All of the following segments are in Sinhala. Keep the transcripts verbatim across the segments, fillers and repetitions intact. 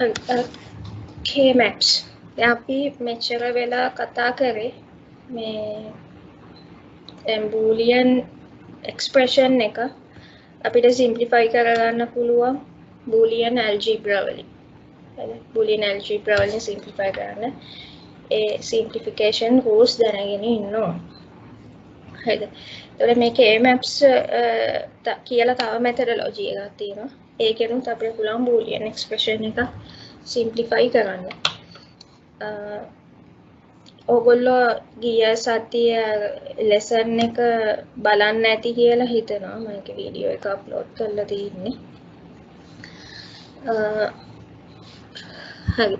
K-maps. දැන් අපි මෙච්චර වෙලා කතා කරේ මේ දැන් boolean expression එක අපිට simplify කරගන්න පුළුවන් boolean algebra වලින්. හරි. boolean algebra වලින් simplify කරන්න ඒ simplification rules දැනගෙන ඉන්න ඕන. හරිද? ඒතකොට මේ K-maps කියලා තව methodology එකක් තියෙනවා. ඒකෙනුත් අපිට පුළුවන් boolean expression එක simplify කරන්න. ඔයගොල්ලෝ ගිය සතිය lesson එක බලන්න ඇති කියලා හිතනවා. මම ඒක වීඩියෝ එක අප්ලෝඩ් කරලා තියෙන්නේ. හරි.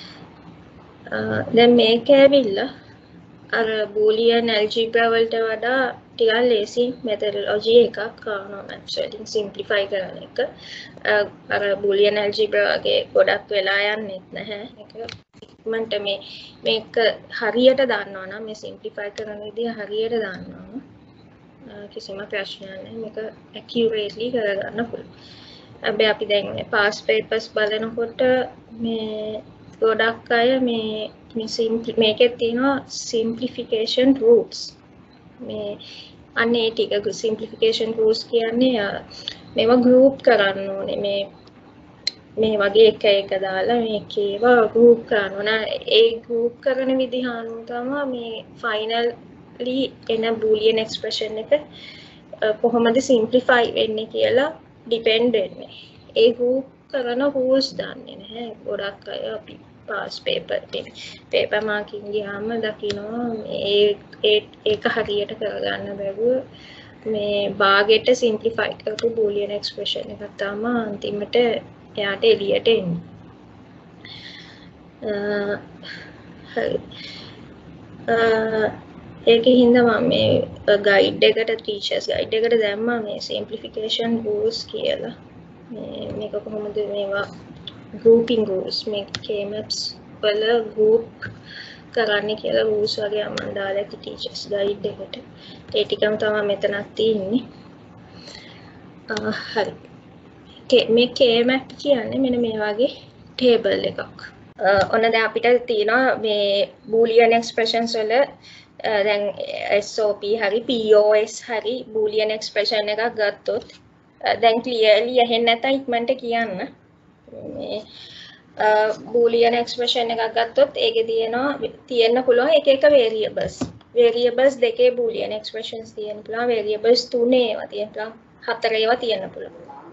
දැන් මේක ඇවිල්ලා අර boolean algebra වලට වඩා ටිකක් ලේසි methodology එකක් කරනවා maths වලින් simplify කරන එක. අර boolean algebra වගේ ගොඩක් වෙලා යන්නේ නැහැ. ඒක ඉක්මනට මේ මේක හරියට දන්නවා නම් මේ simplify කරන විදිය හරියට දන්නවා නම් කිසිම ප්‍රශ්නයක් නැහැ. මේක accurately කරගන්න පුළුවන්. හැබැයි අපි දැන් මේ past papers බලනකොට මේ ගොඩක් අය මේ මේ simple මේකේ තියෙනවා simplification rules. මේ අනේ ටික simplification rules කියන්නේ මේවා group කරන්න ඕනේ. මේ මේ වගේ එක එක දාලා මේකේව group කරන්න ඕන. ඒ group කරන විදිහ අනුව තමයි මේ finally එන boolean expression එක කොහොමද simplify වෙන්නේ කියලා depend වෙන්නේ. ඒ group කරන rules දන්නේ නැහැ. ගොඩක් අය අපි past paper paper marking ගියාම දකිනවා මේ ඒක හරියට කරගන්න බැරුව මේ භාගයට simplify කරපු boolean expression එකක් තමයි අන්තිමට එයාට එළියට එන්නේ. ඒකේ හින්දා මම මේ guide එකට teachers guide එකට දැම්මා මේ simplification rules කියලා. මේ මේක කොහොමද මේවා grouping rules මේ K-maps වල group කරන්න කියලා rules වගේ මම දාලා ඇති teachers guide එකට. ඒ ටිකම තමයි මෙතනක් තියෙන්නේ. හරි. මේ K-map කියන්නේ මෙන්න මේ වගේ table එකක්. ඔන්න දැන් අපිට තියෙනවා මේ boolean expressions වල දැන් S O P හරි P O S හරි boolean expression එකක් ගත්තොත් දැන් clearly ඇහෙන්නේ නැත්නම් ඉක්මනට කියන්න. මේ boolean expression එකක් ගත්තොත් ඒකේ තියෙනවා තියෙන්න පුළුවන් එක එක variables. variables දෙකේ boolean expressions තියෙන්න පුළුවන්. variables තුනේ ඒවා තියෙන්න පුළුවන්. හතර ඒවා තියෙන්න පුළුවන්.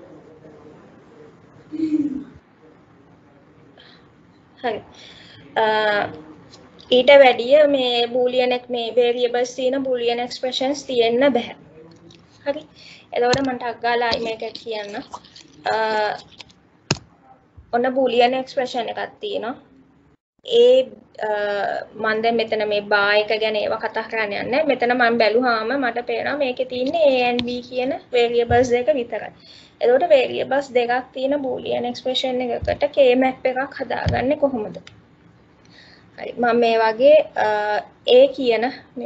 හරි. ඊට වැඩිය මේ boolean මේ variables තියෙන boolean expressions තියෙන්න බෑ. හරි. එතකොට මම ටක් ගාලා මේක කියන්න. ඔන්න boolean expression එකක් තියෙනවා. ඒ මම දැන් මෙතන මේ bar එක ගැන ඒවා කතා කරන්න යන්නේ. මෙතන මම බැලුවාම මට පේනවා මේකේ තියෙන්නේ A and B කියන variables දෙක විතරයි. එතකොට variables දෙකක් තියෙන boolean expression එකකට K-map එකක් හදාගන්නේ කොහොමද? හරි මම මේ වගේ A කියන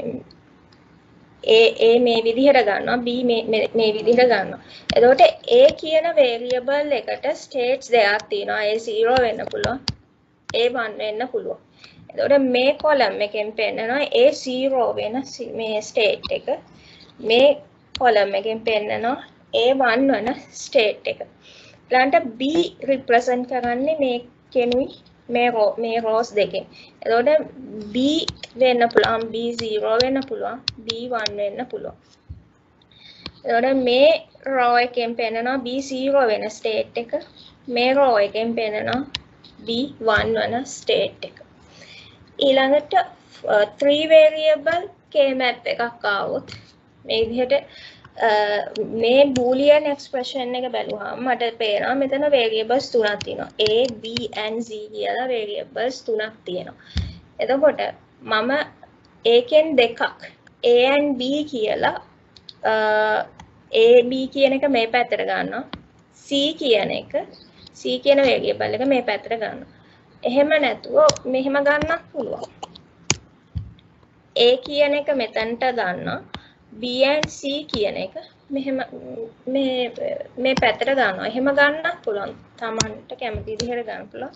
A A මේ විදිහට ගන්නවා B මේ මේ විදිහට ගන්නවා. එතකොට A කියන variable එකට states දෙකක් තියෙනවා. A zero වෙන්න පුළුවන්. A one වෙන්න පුළුවන්. එතකොට මේ column එකෙන් පෙන්නනවා A zero වෙන මේ state එක. මේ column එකෙන් පෙන්නනවා A one වන state එක. ඊළඟට B represent කරන්නේ මේ කෙනුයි මේ row මේ rows දෙකෙන්. එතකොට B වෙන්න පුළුවන් B zero වෙන්න පුළුවන් B one වෙන්න පුළුවන්. එතකොට මේ row එකෙන් පෙන්නනවා B zero වෙන state එක. මේ row එකෙන් පෙන්නනවා B one වන state එක. ඊළඟට three variable K-map එකක් ආවොත් මේ විදිහට මේ boolean expression එක බැලුවාම මට පේනවා මෙතන variables තුනක් තියෙනවා. A, B and Z කියලා variables තුනක් තියෙනවා. එතකොට මම ඒකෙන් දෙකක් A and B කියලා A B කියන එක මේ පැත්තට ගන්නවා. C කියන එක C කියන variable එක මේ පැත්තට ගන්නවා. එහෙම නැතුව මෙහෙම ගන්නත් පුළුවන්. A කියන එක මෙතනට ගන්නවා. B and C කියන එක මෙහෙම මේ මේ පැත්තට ගන්නවා. එහෙම ගන්නත් පුළුවන්. තමන්ට කැමති විදිහට ගන්න පුළුවන්.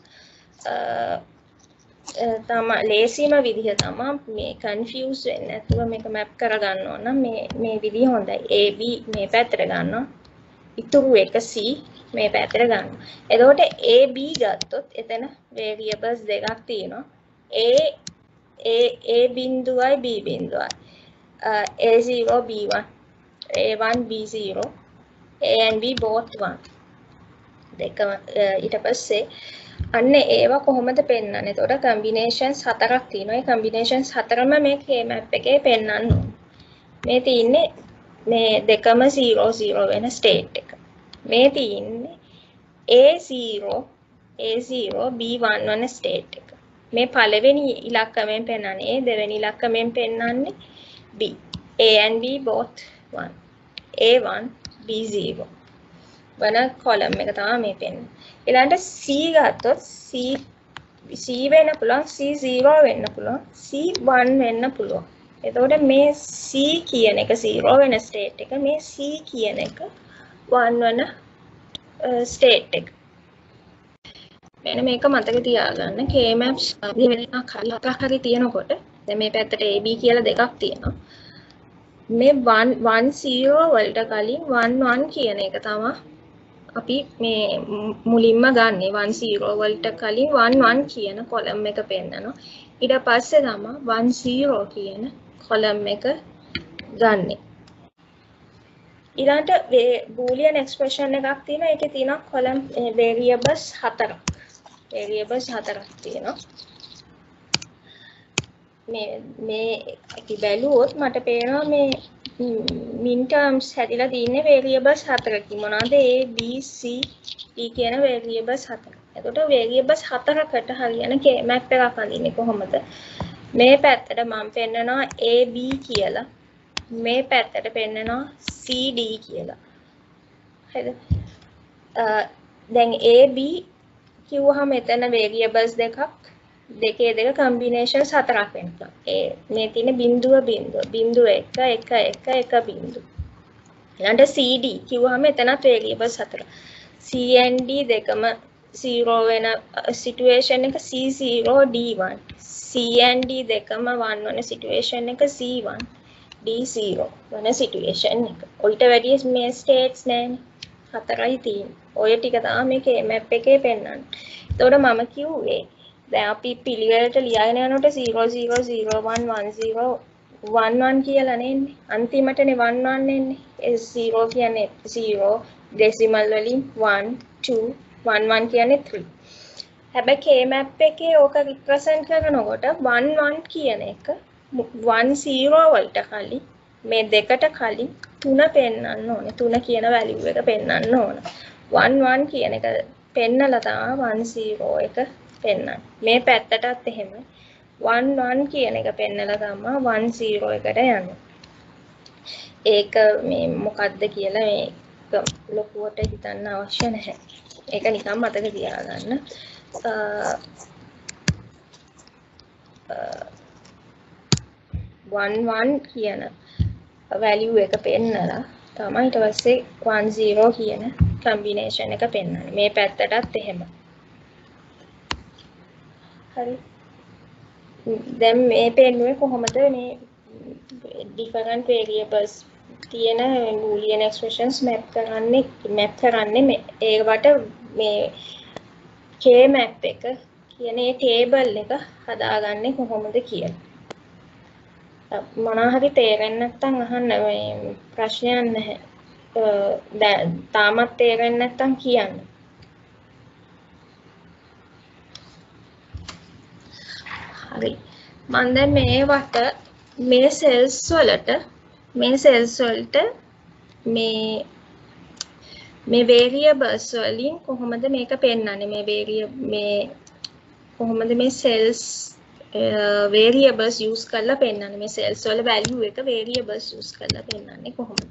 තම ලේසිම විදිහ තමයි මේ කන්ෆියුස් වෙන්නේ නැතුව මේක මැප් කරගන්න ඕන නම් මේ මේ විදිහ හොඳයි. A B මේ පැත්තට ගන්නවා. ඉතුරු එක C මේ පැත්තට ගන්නවා. එතකොට A B ගත්තොත් එතන variables දෙකක් තියෙනවා. A A A බිඳුවයි B බිඳුවයි. A zero B one A one B zero A and B both one. දෙකම ඊට පස්සේ අන්න ඒවා කොහොමද පෙන්වන්නේ? එතකොට combinations හතරක් තියෙනවා. ඒ combinations හතරම මේ K-map එකේ පෙන්වන්න ඕනේ. මේ තියෙන්නේ මේ දෙකම zero zero වෙන state එක. මේ තියෙන්නේ A zero A zero B one වෙන state එක. මේ පළවෙනි ඉලක්කමෙන් පෙන්වන්නේ A, දෙවෙනි ඉලක්කමෙන් පෙන්වන්නේ B. A and B both one. A one B zero. වන column එක තමයි මේ පෙන්වන්නේ. ඊළඟට C ගත්තොත් C C වෙන්න පුළුවන්, C zero වෙන්න පුළුවන්, C one වෙන්න පුළුවන්. එතකොට මේ C කියන එක zero වෙන state එක, මේ C කියන එක one වෙන state එක. මෙන්න මේක මතක තියාගන්න. K-maps දෙවෙනික් හරියක් හරි තියෙනකොට දැන් මේ පැත්තට A B කියලා දෙකක් තියෙනවා. මේ one one zero වලට කලින් one one කියන එක තමයි අපි මේ මුලින්ම ගන්නෙ. one zero වලට කලින් one one කියන column එක පෙන්නනවා. ඊට පස්සේ තමයි one zero කියන column එක ගන්නෙ. ඊළඟට boolean expression එකක් තියෙනවා. ඒකේ තියෙනවා column variables හතරක්. variables හතරක් තියෙනවා. මේ මේ අපි බැලුවොත් මට පේනවා මේ min terms හැදිලා තියෙන්නේ variables හතරකින්. මොනවාද? A B C D කියන variables හතර. එතකොට variables හතරකට හරියන K-map එකක් අඳින්නේ කොහොමද? මේ පැත්තට මම පෙන්නනවා A B කියලා. මේ පැත්තට පෙන්නනවා C D කියලා. හරිද? දැන් A B කිව්වහම එතන variables දෙකක් දෙකේ දෙක combinations හතරක් වෙනවා. ඒ මේ තියෙන බිඳුව බිඳුව බිඳුව එක එක එක එක බිඳුව. ඊළඟට C D කිව්වහම එතනත් variables හතර. C and D දෙකම zero වෙන situation එක C zero D one. C and D දෙකම one වෙන situation එක C one D zero වෙන situation එක. ඔයිට වැඩි මේ states නෑනේ. හතරයි තියෙන්නේ. ඔය ටික තමයි මේ K-map එකේ පෙන්නන්නේ. එතකොට මම කිව්වේ දැන් අපි පිළිවෙලට ලියාගෙන යනකොට zero zero zero one one zero one one කියලා නෙන්නේ. අන්තිමටනේ one one එන්නේ. ඒ zero කියන්නේ zero decimal වලින් one two one one කියන්නේ three. හැබැයි K-map එකේ ඕක represent කරනකොට one one කියන එක one zero වලට කලින් මේ දෙකට කලින් තුන පෙන්වන්න ඕනේ. තුන කියන value එක පෙන්වන්න ඕන. one one කියන එක පෙන්නලා තමයි one zero එක පෙන්වන්නේ. මේ පැත්තටත් එහෙම one one කියන එක පෙන්නලා තමයි one zero එකට යන්නේ. ඒක මේ මොකක්ද කියලා මේක ලොකුවට හිතන්න අවශ්‍ය නැහැ. ඒක නිකන් මතක තියාගන්න. one one කියන value එක පෙන්නලා තමයි ඊට පස්සේ one zero කියන combination එක පෙන්වන්නේ. මේ පැත්තටත් එහෙම. හරි. දැන් මේ පෙන්නුවේ කොහොමද මේ different variables තියෙන boolean expressions map කරන්නේ map කරන්නේ මේ ඒකට මේ K-map එක කියන ඒ table එක හදාගන්නේ කොහොමද කියලා. මොනවා හරි තේරෙන්නේ නැත්නම් අහන්න මේ ප්‍රශ්නයක් නැහැ. දැන් තාමත් තේරෙන්නේ නැත්නම් කියන්න. හරි. මම දැන් මේවට මේ cells වලට මේ cells වලට මේ මේ variables වලින් කොහොමද මේක පෙන්වන්නේ? මේ variable මේ කොහොමද මේ cells variables use කරලා පෙන්නන්නේ මේ cells වල value එක variables use කරලා පෙන්නන්නේ කොහොමද?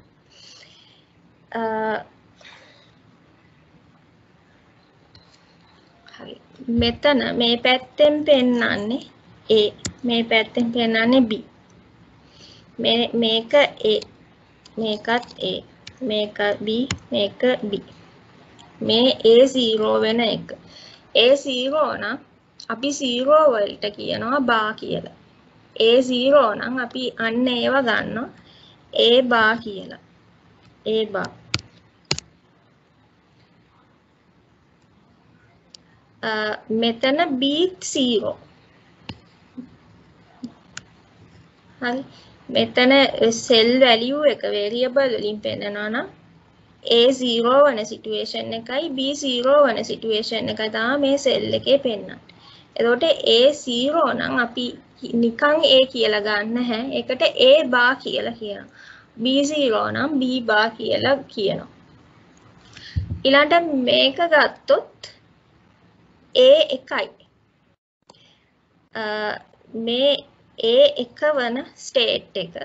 හරි. මෙතන මේ පැත්තෙන් පෙන්නන්නේ A, මේ පැත්තෙන් පෙන්නන්නේ B. මේ මේක A, මේකත් A, මේක B, මේක B. මේ A zero වෙන එක. A zero නම් අපි zero වලට කියනවා bar කියලා. A zero නම් අපි අන්න ඒව ගන්නවා A bar කියලා. A bar. Uh, මෙතන B zero. හරි. මෙතන cell value එක variable වලින් පෙන්නනවා නම් A zero වන situation එකයි B zero වන situation එකයි තමයි මේ cell එකේ පෙන්නන්නේ. එතකොට A zero නම් අපි නිකන් A කියලා ගන්න නැහැ. ඒකට A bar කියලා කියනවා. B zero නම් B bar කියලා කියනවා. ඊළඟට මේක ගත්තොත් A එකයි. මේ A එක වන state එක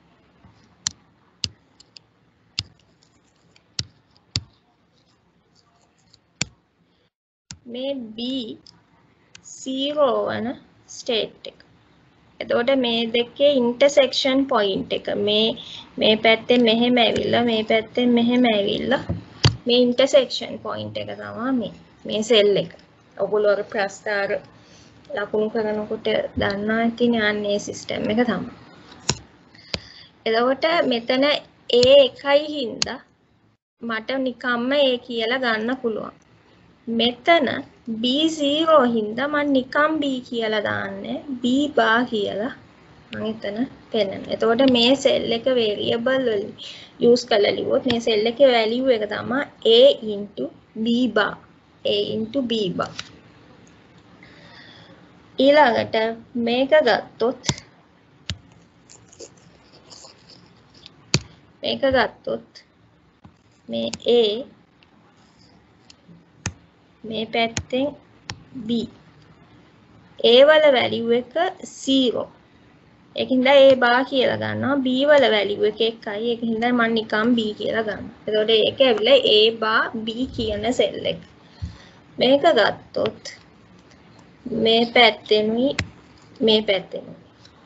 මේ B zero වන state එක. එතකොට මේ දෙකේ intersection point එක මේ මේ පැත්තෙන් මෙහෙම ඇවිල්ලා මේ පැත්තෙන් මෙහෙම ඇවිල්ලා මේ intersection point එක තමයි මේ මේ cell එක. ඔයගොල්ලෝ අර ප්‍රස්තාර ලකුණු කරනකොට දන්නවා ඉතින් යන්නේ system එක තමයි. එතකොට මෙතන A එකයි හින්දා මට නිකම්ම A කියලා ගන්න පුළුවන්. මෙතන B zero හින්දා මම නිකම් B කියලා දාන්නේ B bar කියලා මම එතන පෙන්නනවා. එතකොට මේ cell එක variable වලින් use කරලා ලියුවොත් මේ cell එකේ value එක තමයි A into B bar. A into B bar. ඊළඟට මේක ගත්තොත් මේක ගත්තොත් මේ A මේ පැත්තෙන් B A වල value එක zero. ඒකින්ද A bar කියලා ගන්නවා. B වල value එක එකයි. ඒකින්ද මම නිකම් B කියලා ගන්නවා. එතකොට ඒක ඇවිල්ලා A bar B කියන cell එක. මේක ගත්තොත් මේ පැත්තෙනුයි මේ පැත්තෙනුයි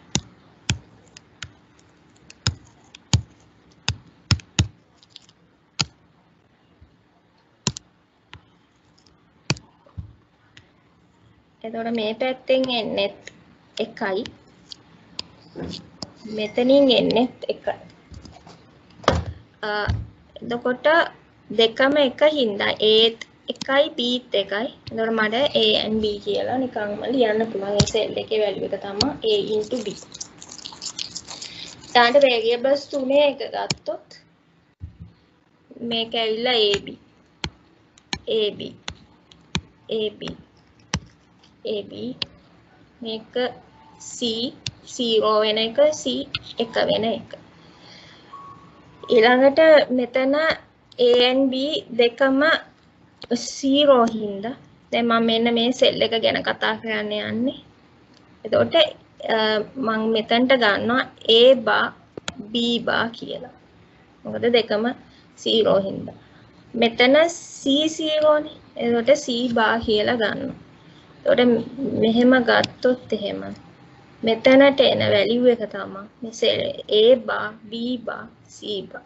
එතකොට මේ පැත්තෙන් එන්නෙත් එකයි මෙතනින් එන්නෙත් එකයි. එතකොට දෙකම එක හින්දා ඒත් එකයි බීත් එකයි. එතකොට මට A and B කියලා නිකන්ම ලියන්න පුළුවන්. ඒ cell එකේ value එක තමයි A into B. ඊට variables තුනේ එක ගත්තොත් මේක ඇවිල්ලා A B A B A B A B මේක C zero වෙන එක C එක වෙන එක. ඊළඟට මෙතන A and B දෙකම zero හින්දා දැන් මම මෙන්න මේ cell එක ගැන කතා කරන්න යන්නේ. එතකොට මම මෙතනට ගන්නවා A bar B bar කියලා. මොකද දෙකම zero හින්දා. මෙතන C zero නේ. එතකොට C bar කියලා ගන්නවා. එතකොට මෙහෙම ගත්තොත් එහෙම මෙතනට එන value එක තමයි මේ cell A bar B bar C bar.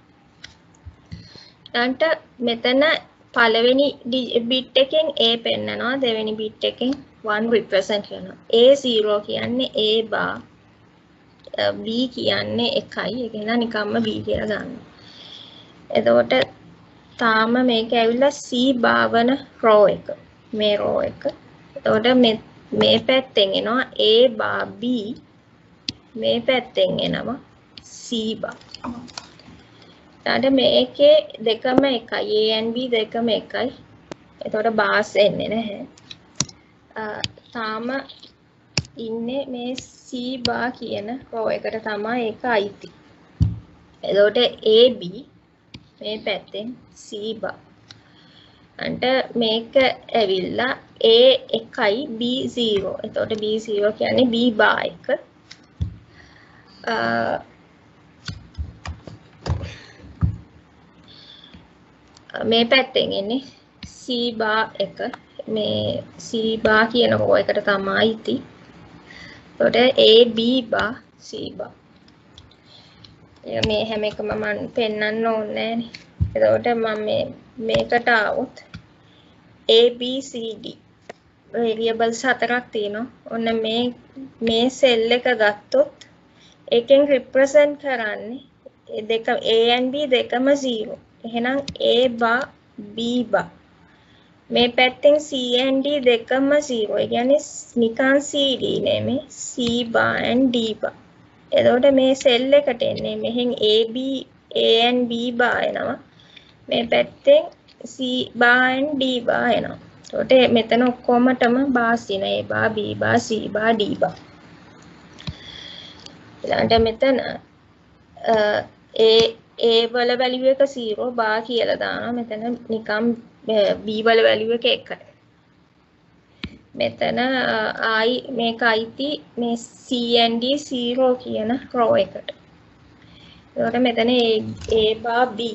ඊට මෙතන පළවෙනි bit එකෙන් A පෙන්නනවා දෙවෙනි bit එකෙන් one represent කරනවා. A zero කියන්නේ A bar B කියන්නේ එකයි. ඒක නිසා නිකම්ම B කියලා ගන්නවා. එතකොට තාම මේක ඇවිල්ලා C bar වන row එක. මේ row එක. එතකොට මේ මේ පැත්තෙන් එනවා A bar B මේ පැත්තෙන් එනවා C bar. ඊට මේකේ දෙකම එකයි A and B දෙකම එකයි. එතකොට bars එන්නේ නැහැ. තාම ඉන්නේ මේ C bar කියන row එකට තමයි ඒක අයිති. එතකොට A B මේ පැත්තෙන් C bar. අන්ට මේක ඇවිල්ලා A එකයි B zero. එතකොට B zero කියන්නේ B bar එක. මේ පැත්තෙන් එන්නේ C bar එක. මේ C bar කියන row එකට තමයි ඉති. එතකොට A B bar C bar. මේ හැම එකම මම පෙන්වන්න ඕනේ නෑනේ. එතකොට මම මේ මේකට આવොත් A B C D variables හතරක් තියෙනවා. ඔන්න මේ මේ cell එක ගත්තොත් එකෙන් represent කරන්නේ ඒ දෙක A and B දෙකම zero. එහෙනම් A bar B bar. මේ පැත්තෙන් C and D දෙකම zero. ඒ කියන්නේ නිකන් C D නෙමෙයි C bar and D bar. එතකොට මේ cell එකට එන්නේ මෙහෙන් A B A and B bar එනවා. මේ පැත්තෙන් C bar and D bar එනවා. එතකොට මෙතන ඔක්කොමටම bars තියෙනවා. A bar B bar C bar D bar. ඊළඟට මෙතන A A වල value එක zero bar කියලා දානවා. මෙතන නිකම් B වල value එක එකයි. මෙතන I මේක අයිති මේ C and D zero කියන row එකට. එතකොට මෙතන A A bar B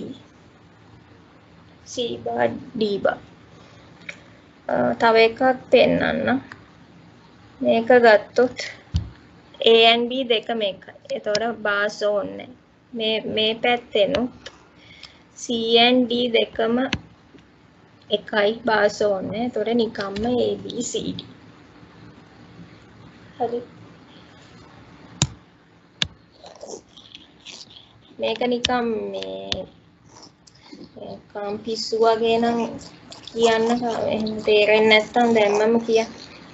C bar D bar. තව එකක් පෙන්නන්න. මේක ගත්තොත් A and B දෙකම එකයි. එතකොට bars ඕනේ. මේ මේ පැත්තෙනුත් C and D දෙකම එකයි bars ඕනේ. එතකොට නිකම්ම A B C D. හරි. මේක නිකම් මේ නිකම් පිස්සු වගේ නම් කියන්න එහෙම තේරෙන්නේ නැත්නම් දැම්මම කියන්න.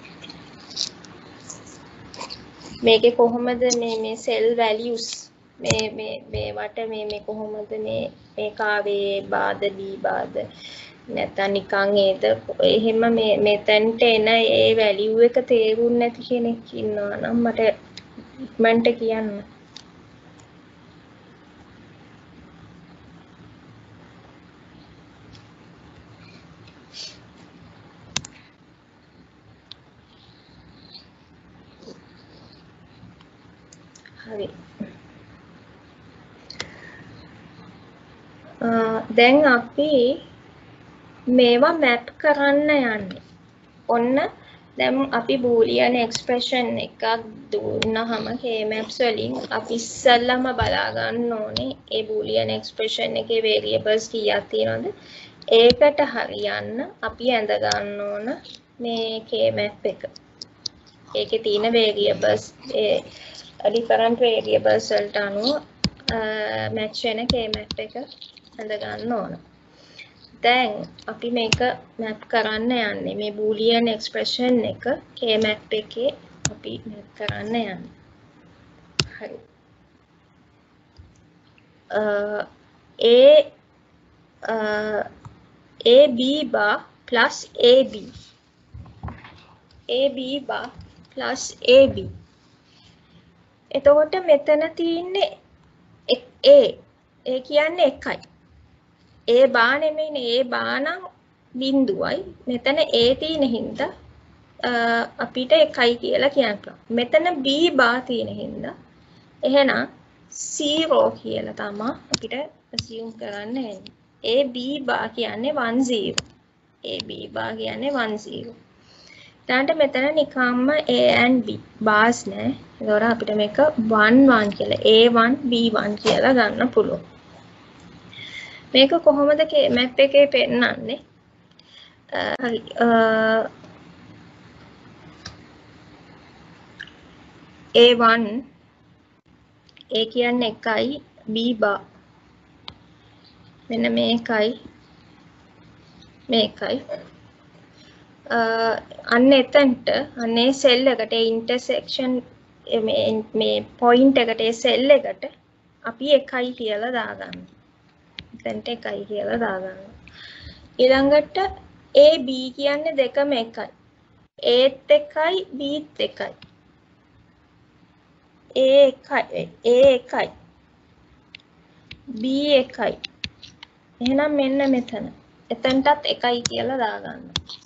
මේකේ කොහොමද මේ මේ cell values මේ මේ මේවට මේ මේ කොහොමද මේ මේක ආවේ බාද දී බාද නැත්නම් නිකන් ඒද එහෙම මේ මෙතනට එන ඒ value එක තේරුන්නේ නැති කෙනෙක් ඉන්නවා නම් මට ඉක්මනට කියන්න. හරි. දැන් අපි මේවා මැප් කරන්න යන්නේ. ඔන්න දැන් අපි බූලියන් එක්ස්ප්‍රෙෂන් එකක් දුන්නාම K-maps වලින් අපි ඉස්සෙල්ලාම බලා ගන්න ඕනේ ඒ බූලියන් එක්ස්ප්‍රෙෂන් එකේ variables කීයක් තියෙනවද? ඒකට හරියන්න අපි ඇඳ ගන්න ඕන මේ K-map එක. ඒකේ තියෙන variables ඒ different variables වලට අනුව match වෙන K-map එක ඇඳ ගන්න ඕන. දැන් අපි මේක map කරන්න යන්නේ මේ boolean expression එක K-map එකේ අපි map කරන්න යන්නේ. හරි. uh, A uh, A B bar plus A B A B bar plus A B එතකොට මෙතන තියෙන්නේ A ඒ කියන්නේ එකයි. A බා නෙමෙයිනේ A බා නම් බිඳුවයි. මෙතන A තියෙන හින්දා අපිට එකයි කියලා කියන්න පුළුවන්. මෙතන B බා තියෙන හින්දා එහෙනම් zero කියලා තමයි අපිට assume කරන්න වෙන්නේ. A B බා කියන්නේ one zero. A B බා කියන්නේ one zero. ඊට මෙතන නිකම්ම A and B bars නෑ. ඒතකොට අපිට මේක one one කියලා A one B one කියලා ගන්න පුළුවන්. මේක කොහොමද map එකේ පෙන්නන්නේ? හරි. A one A කියන්නේ එකයි B bar මෙන්න මේකයි මේකයි අන්න එතනට අනේ cell එකට intersection මේ point එකට ඒ cell එකට අපි එකයි කියලා දාගන්න. එතනට එකයි කියලා දාගන්න. ඊළඟට A B කියන්නේ දෙකම එකයි. A ත් එකයි B ත් එකයි. A එකයි A එකයි B එකයි. එහෙනම් මෙන්න මෙතන. එතනටත් එකයි කියලා දාගන්න.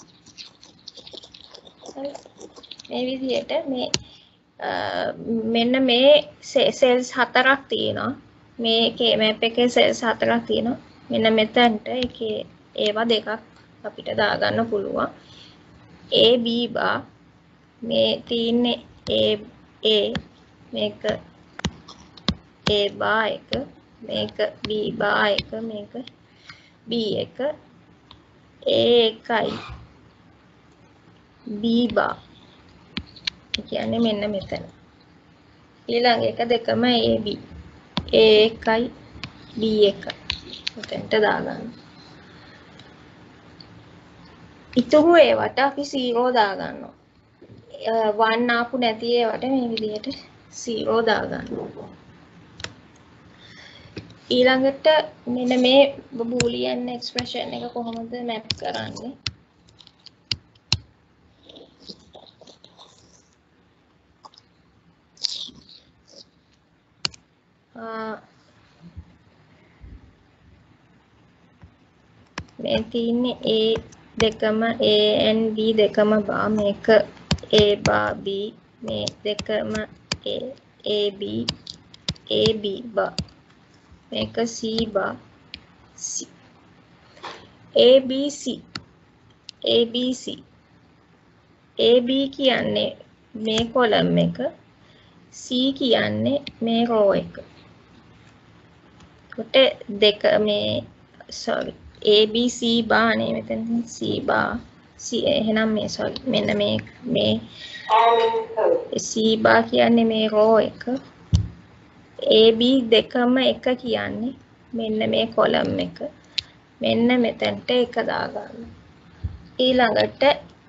මේ විදිහට මේ මෙන්න මේ cells හතරක් තියෙනවා. මේ K-map එකේ cells හතරක් තියෙනවා. මෙන්න මෙතනට ඒකේ ඒවා දෙකක් අපිට දාගන්න පුළුවන්. A B bar මේ තියෙන්නේ A A මේක A bar එක මේක B bar එක මේක B එක A එකයි B bar කියන්නේ මෙන්න මෙතන. ඊළඟ එක දෙකම A B. A එකයි B එකයි. මෙතනට දාගන්න. ඉතුරු ඒවට අපි zero දාගන්නවා. one ආපු නැති ඒවට මේ විදිහට zero දාගන්නවා. ඊළඟට මෙන්න මේ බූලියන් එක්ස්ප්‍රෙෂන් එක කොහොමද මැප් කරන්නේ? මේ තියෙන්නේ A දෙකම A and B දෙකම බා මේක A bar B මේ දෙකම A A B A B bar මේක C bar C A B C A B C A B කියන්නේ මේ කොලම් එක C කියන්නේ මේ රෝ එක. කොට දෙක මේ sorry A B C bar නේ මෙතන C bar C එහෙනම් මේ sorry මෙන්න මේ මේ C bar කියන්නේ මේ රෝ එක A B දෙකම එක කියන්නේ මෙන්න මේ කොලම් එක මෙන්න මෙතනට එක දාගන්න ඊළඟට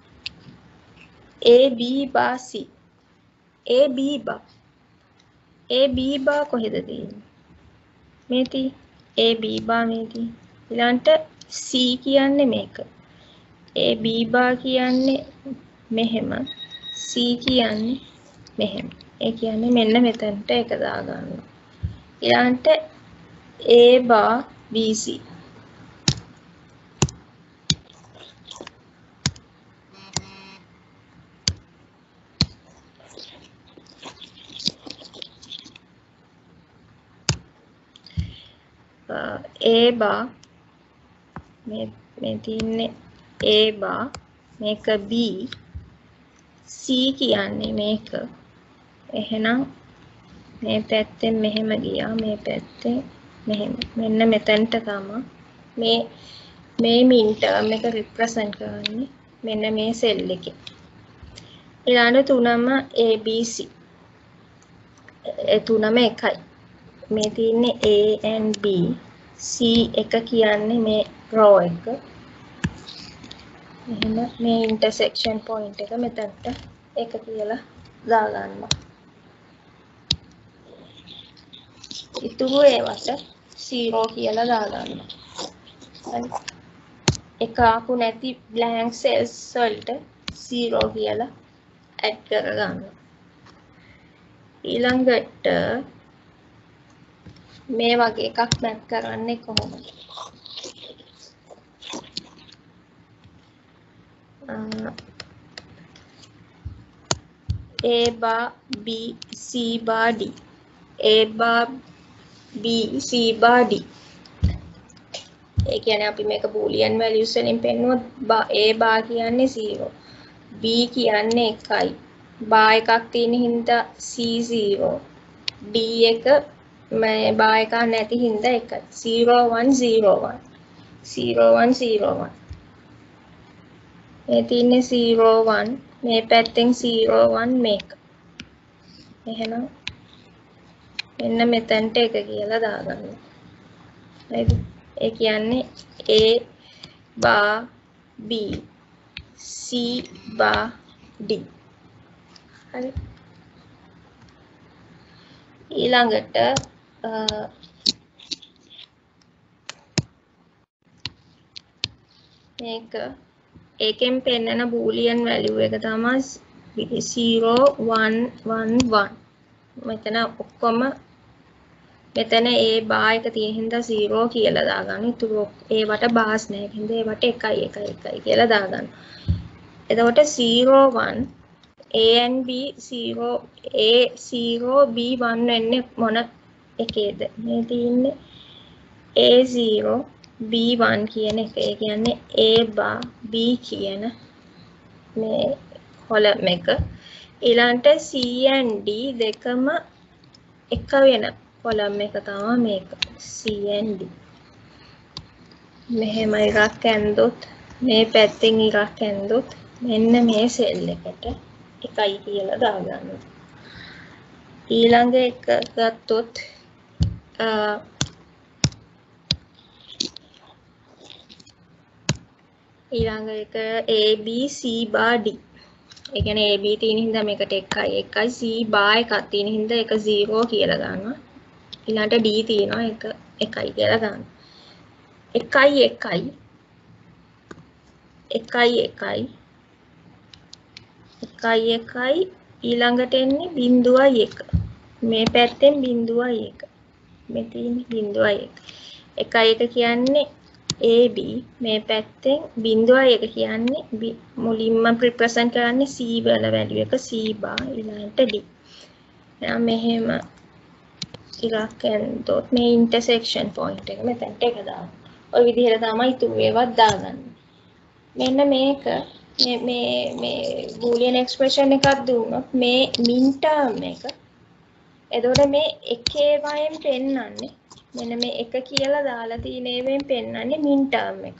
A B bar C A B bar A B bar කොහෙද තියෙන්නේ මේ තී A B bar මේ තී ඊළඟට C කියන්නේ මේක A B bar කියන්නේ මෙහෙම C කියන්නේ මෙහෙම ඒ කියන්නේ මෙන්න මෙතනට එක දාගන්නවා ඊළඟට A bar B C uh, A bar මේ මේ තියන්නේ A bar මේක B C කියන්නේ මේක එහෙනම් මේ පැත්තෙන් මෙහෙම ගියා මේ පැත්තෙන් මෙහෙම මෙන්න මෙතනට තමයි මේ මේ මින් ටර්ම් එක රිප්‍රසන්ට් කරන්නේ මෙන්න මේ සෙල් එකේ ඊළඟ තුනම A B C ඒ තුනම එකයි මේ තියෙන්නේ A and B C එක කියන්නේ මේ රෝ එක එහෙනම් මේ ඉන්ටර්සෙක්ෂන් පොයින්ට් එක මෙතනට එක කියලා දාගන්නවා ඉතුරු ඒවට zero කියලා දාගන්නවා හරි එක ආපු නැති blank cells වලට zero කියලා add කරගන්නවා ඊළඟට මේ වගේ එකක් මැප් කරන්නේ කොහොමද A bar B C bar D A bar B C bar D ඒ කියන්නේ අපි මේක boolean values වලින් පෙන්නුවොත් A bar කියන්නේ zero B කියන්නේ එකයි bar එකක් තියෙන හින්දා C zero D එක මේ bar එකක් නැති හින්දා එකයි zero one zero one zero one zero one මේ තියෙන්නේ zero one මේ පැත්තෙන් zero one මේක එහෙනම් මෙන්න මෙතනට එක කියලා දාගන්න හරිද ඒ කියන්නේ A bar B C bar D හරි ඊළඟට මේක ඒකෙන් පෙන්නන බූලියන් වැලියු එක තමයි zero one one one මෙතන ඔක්කොම මෙතන A bar එක තියෙන හින්දා zero කියලා දාගන්න. ඉතුරු ඒවට bars නැහැ. ඒ හින්දා ඒවට එකයි එකයි එකයි කියලා දාගන්න. එතකොට zero one A and B zero A zero B one වෙන්නේ මොන එකේද? මේ තියෙන්නේ A zero B one කියන එක. ඒ කියන්නේ A bar B කියන මේ column එක. ඊළඟට C and D දෙකම එක වෙන column එක තමයි මේක C and D. මෙහෙම එකක් ඇන්දොත් මේ පැත්තෙන් එකක් ඇන්දොත් මෙන්න මේ සෙල් එකට එකයි කියලා දාගන්න. ඊළඟ එක ගත්තොත් ඊළඟ එක A B C bar D. ඒ කියන්නේ A B තියෙන හින්දා මේකට එකයි එකයි C bar එකක් තියෙන හින්දා එක zero කියලා ගන්නවා. ඊළඟට D තියෙනවා එක එකයි කියලා ගන්නවා. එකයි එකයි එකයි එකයි එකයි එකයි ඊළඟට එන්නේ බිංදුවයි එක. මේ පැත්තෙන් බිංදුවයි එක. මේ තියෙන්නේ බිංදුවයි එක. එකයි එක කියන්නේ A B, මේ පැත්තෙන් බිංදුවයි එක කියන්නේ මුලින්ම represent කරන්නේ C වල value එක C bar ඊළඟට D. එහෙනම් මෙහෙම ඉලක්කෙන් dot මේ intersection point එක මෙතනට එක දාන්න. ඔය විදිහට තමයි ඉතුරු ඒවත් දාගන්නේ. මෙන්න මේක මේ මේ මේ boolean expression එකක් දුන්නොත් මේ min term එක එතකොට මේ එකේ වයින් පෙන්නන්නේ මෙන්න මේ එක කියලා දාලා තියෙන ඒවෙන් පෙන්නන්නේ min term එක.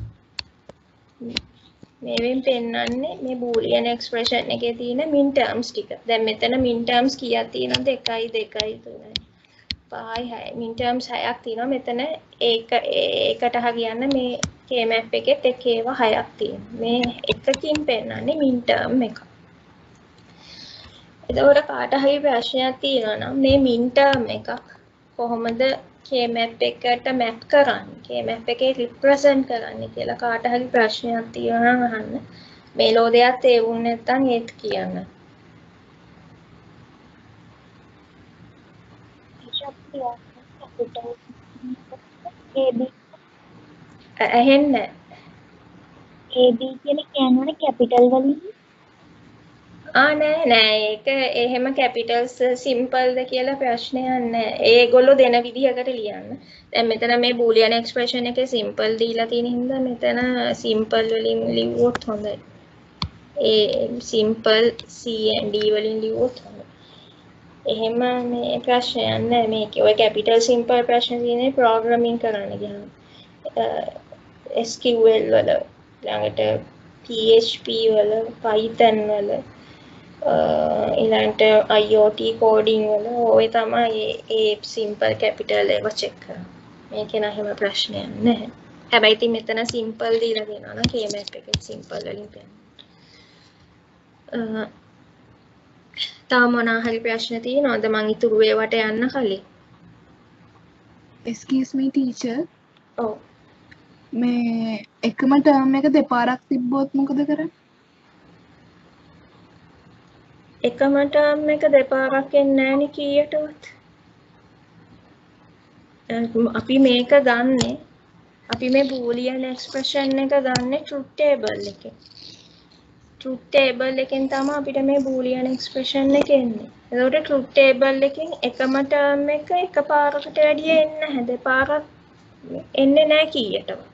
මේවෙන් පෙන්නන්නේ මේ boolean expression එකේ තියෙන min terms ටික. දැන් මෙතන min terms කීයක් තියෙනවද? එකයි දෙකයි තුනයි පහයි හයයි min terms හයක් තියෙනවා. මෙතන ඒක ඒකට හරියන්න මේ K-map එකෙත් එක ඒවා හයක් තියෙනවා. මේ එකකින් පෙන්නන්නේ min term එක. එතකොට කාට හරි ප්‍රශ්නයක් තියෙනවා නම් මේ min term එකක් කොහොමද K-map එකට map කරන්නේ? K-map එකේ represent කරන්නේ කියලා කාට හරි ප්‍රශ්නයක් තියෙනවා නම් අහන්න. මේ ලෝදයක් තේරුම් නැත්නම් ඒත් කියන්න. ඇහෙන්නේ A B කියලා කියනවනේ කැපිටල් වලින්. ආ නෑ නෑ ඒක එහෙම capitals simple ද කියලා ප්‍රශ්නයක් නෑ. ඒගොල්ලෝ දෙන විදිහකට ලියන්න. දැන් මෙතන මේ boolean expression එකේ simple දීලා තියෙන හින්දා මෙතන simple වලින් ලිව්වොත් හොඳයි. ඒ simple C and D වලින් ලිව්වොත් හොඳයි. එහෙම මේ ප්‍රශ්නයක් නෑ මේකේ. ඔය capital simple ප්‍රශ්න තියෙන්නේ programming කරන්න ගියාම. S Q L වල ළඟට P H P වල Python වල ඊළඟට I O T coding වල ඔය තමයි ඒ simple capital ඒවා check කරන්නේ. මේකේ නම් එහෙම ප්‍රශ්නයක් නැහැ. හැබැයි ඉතින් මෙතන simple දීලා දෙනවා නම් K-map එකේ simple වලින් පෙන්නන. තාම මොනවා හරි ප්‍රශ්න තියෙනවද මං ඉතුරු ඒවට යන්න කලින්? Excuse me teacher. ඔව්. මේ එකම term එක දෙපාරක් තිබ්බොත් මොකද කරන්නේ? එකම term එක දෙපාරක් එන්නේ නැණි කීයටවත්. අපි මේක ගන්නෙ අපි මේ boolean expression එක ගන්නෙ truth table එකෙන්. truth table එකෙන් තමයි අපිට මේ boolean expression එක එන්නේ. එතකොට truth table එකෙන් එකම term එක එකපාරකට වැඩිය එන්නේ නැහැ. දෙපාරක් එන්නේ නැහැ කීයටවත්.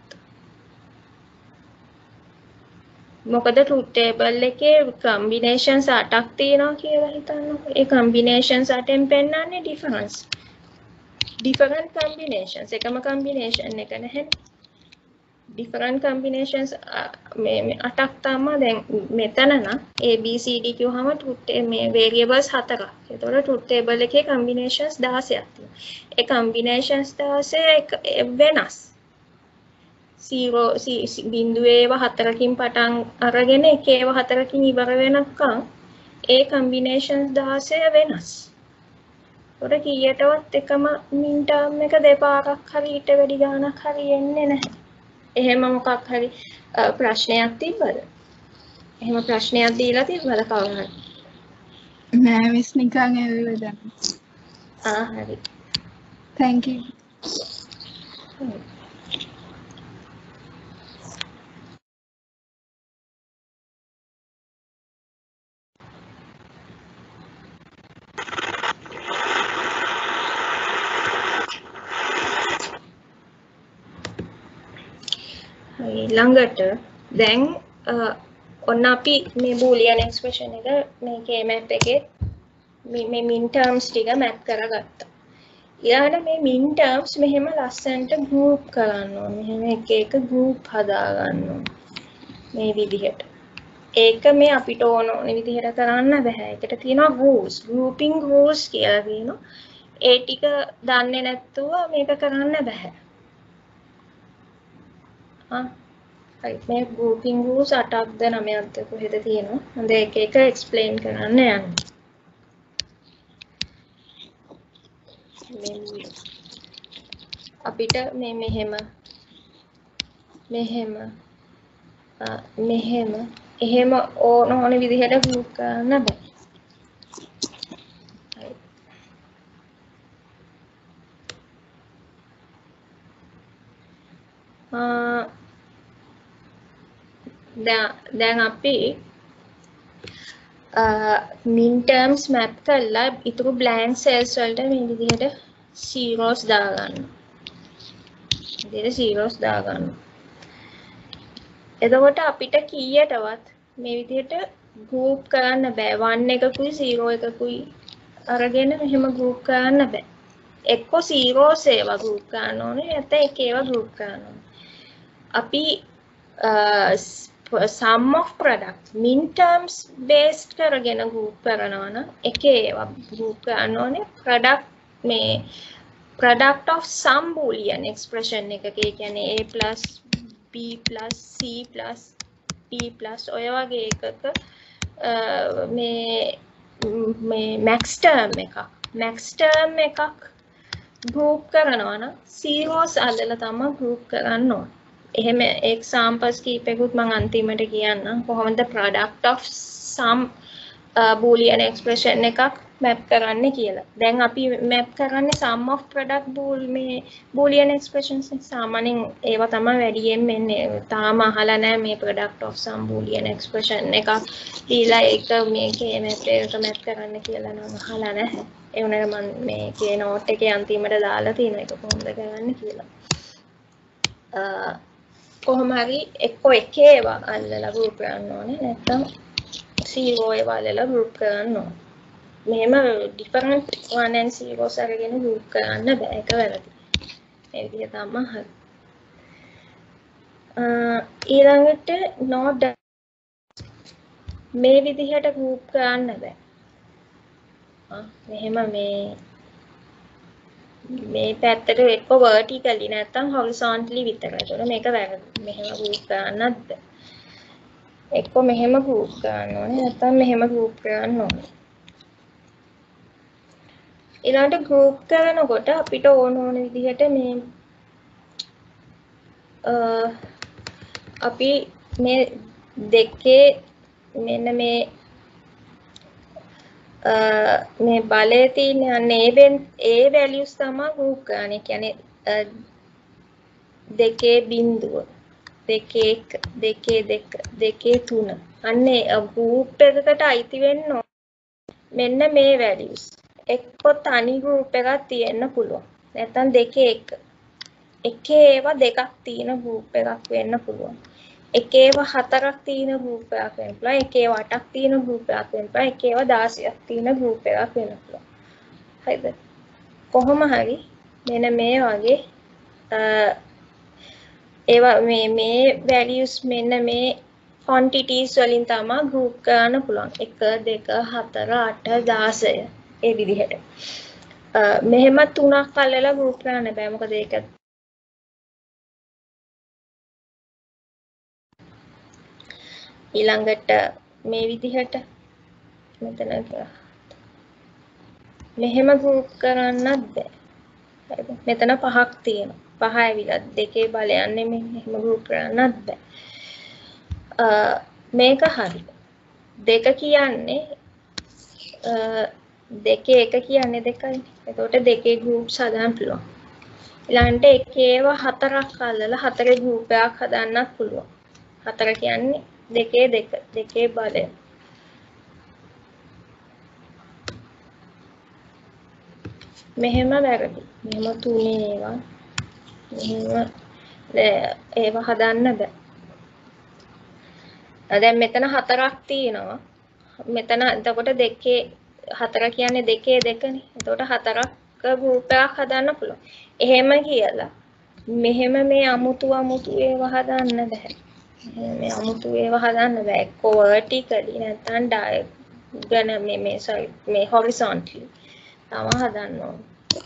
මොකද truth table එකේ combinations අටක් තියෙනවා කියලා හිතන්නකො. ඒ combinations අටෙන් පෙන්නන්නේ difference. different combinations එකම combination එක නැහැ. different combinations මේ අටක් තමයි දැන් මෙතන නම් A B C D කියවහම truth මේ variables හතරක්. ඒතකොට truth table එකේ combinations දහසක් තියෙනවා. ඒ combinations දහස වෙනස්. zero බිංදුවේව හතරකින් පටන් අරගෙන එකේව හතරකින් ඉවර වෙනකම් ඒ combinations දහස වෙනස්. ඔර කීයටවත් එකම min term එක දෙපාරක් හරි ඊට වැඩි ගාණක් හරි එන්නේ නැහැ. එහෙම මොකක් හරි ප්‍රශ්නයක් තිබ්බද? එහෙම ප්‍රශ්නයක් දීලා තිබ්බද කවුරු හරි? නෑ මිස් නිකන් ඇවිල්ලා දැන්. ආ හරි. Thank you. ළඟට දැන් ඔන්න අපි මේ boolean expression එක මේ K-map එකේ මේ min terms ටික map කරගත්තා. ඊළඟට මේ min terms මෙහෙම ලස්සනට group කරන්න ඕනේ. මෙහෙම එක එක group හදා ගන්න ඕනේ. මේ විදිහට. ඒක මේ අපිට ඕන ඕන විදිහට කරන්න බෑ. ඒකට තියෙනවා rules. grouping rules කියලා කියනවා. ඒ ටික දන්නේ නැත්තුව මේක කරන්න බෑ. ආ හරි මේ grouping rules අටක්ද නවයක්ද කොහෙද තියෙනවා. හොඳ එක එක explain කරන්න යන්න. අපිට මේ මෙහෙම මෙහෙම මෙහෙම එහෙම ඕන ඕන විදිහට group කරන්න බෑ. ආ දැන් අපි min terms map කරලා ඉතුරු blank cells වලට මේ විදිහට zeros දාගන්න. විදිහට zeros දාගන්න. එතකොට අපිට කීයටවත් මේ විදිහට group කරන්න බෑ. one එකකුයි zero එකකුයි අරගෙන මෙහෙම group කරන්න බෑ. එක්ක zeros ඒවා group කරන්න ඕනේ නැත්නම් එක ඒවා group කරන්න ඕනේ. අපි sum of product min terms based කරගෙන group කරනවා නම් එක ඒවා group කරන්න ඕනේ product මේ product of some boolean expression එකක ඒ කියන්නේ a plus b plus c plus p plus ඔය වගේ එකක මේ මේ max term එකක් max term එකක් group කරනවා නම් zeros අල්ලලා තමයි group කරන්න ඕනේ. එහෙම examples කීපෙකුත් මම අන්තිමට කියන්නම් කොහොමද product of some uh, boolean expression එකක් map කරන්න කියලා. දැන් අපි map කරන්නේ sum of product bool මේ boolean expressions සාමාන්‍යයෙන් ඒවා තමයි වැඩියෙන් මෙන්නේ. තාම අහලා නැහැ මේ product of some boolean expression එකක් දීලා ඒක මේකේ map එක map කරන්න කියලා නම් අහලා නැහැ. ඒ වුණාට මම මේකේ note එකේ අන්තිමට දාලා තියෙනවා ඒක කොහොමද කරන්නේ කියලා. uh, කොහොම හරි එක්ක එක ඒවා අල්ලලා group කරන්න ඕනේ නැත්නම් zero ඒවා අල්ලලා group කරන්න ඕනේ. මෙහෙම different one and zeros අරගෙන group කරන්න බෑ ඒක වැරදි. මේ විදිහ තමයි හරි. ඊළඟට not මේ විදිහට group කරන්න බෑ. ආ මෙහෙම මේ මේ පැත්තට එක්ක vertically නැත්නම් horizontally විතරයි. ඒක මේක වැරදි. මෙහෙම group කරන්නත් බෑ. එක්ක මෙහෙම group කරන්න ඕනේ නැත්නම් මෙහෙම group කරන්න ඕනේ. ඊළඟට group කරනකොට අපිට ඕන ඕන විදිහට මේ අපි මේ දෙකේ මෙන්න මේ මේ බලයේ තියෙන අනේ ඒ values තමයි group කරන්නේ. කියන්නේ දෙකේ බිඳුව දෙකේ එක දෙකේ දෙක දෙකේ තුන අන්නේ group එකකට අයිති වෙන්න මෙන්න මේ values එක්ක තනි group එකක් තියෙන්න පුළුවන්. නැත්නම් දෙකේ එක එකේ ඒවා දෙකක් තියෙන group එකක් වෙන්න පුළුවන්. එකේ ඒවා හතරක් තියෙන group එකක් වෙන්න පුළුවන්. එකේ ඒවා අටක් තියෙන group එකක් වෙන්න පුළුවන්. එකේ ඒවා දාසයක් තියෙන group එකක් වෙන්න පුළුවන්. හරිද? කොහොම හරි මෙන්න මේ වගේ ඒවා මේ මේ values මෙන්න මේ quantities වලින් තමයි group කරන්න පුළුවන්. එක දෙක හතර අට දහය ඒ විදිහට. මෙහෙම තුනක් අල්ලලා group කරන්න බෑ. මොකද ඒක ඊළඟට මේ විදිහට මෙතන මෙහෙම group කරන්නත් බෑ. හරිද? මෙතන පහක් තියෙනවා. පහ ඇවිල්ලා දෙකේ බලය යන්නේ මෙහෙම group කරන්නත් බෑ. මේක හරි. දෙක කියන්නේ දෙකේ එක කියන්නේ දෙකයි. එතකොට දෙකේ groups හදන්න පුළුවන්. ඊළඟට එකේව හතරක් අල්ලලා හතරේ group එකක් හදන්නත් පුළුවන්. හතර කියන්නේ දෙකේ දෙක දෙකේ බලය. මෙහෙම වැරදි. මෙහෙම තුනේ ඒවා. මෙහෙම ඒවා හදන්න බෑ. දැන් මෙතන හතරක් තියෙනවා. මෙතන එතකොට දෙකේ හතර කියන්නේ දෙකේ දෙකනේ. එතකොට හතරක් group එකක් හදන්න පුළුවන්. එහෙම කියලා මෙහෙම මේ අමුතු අමුතු ඒවා හදන්න බෑ. මේ 아무තු ඒවා හදන්න බෑ. එක්කෝ vertically නැත්නම් diagonal මේ මේ sorry මේ horizontally තමයි හදන්න ඕනේ.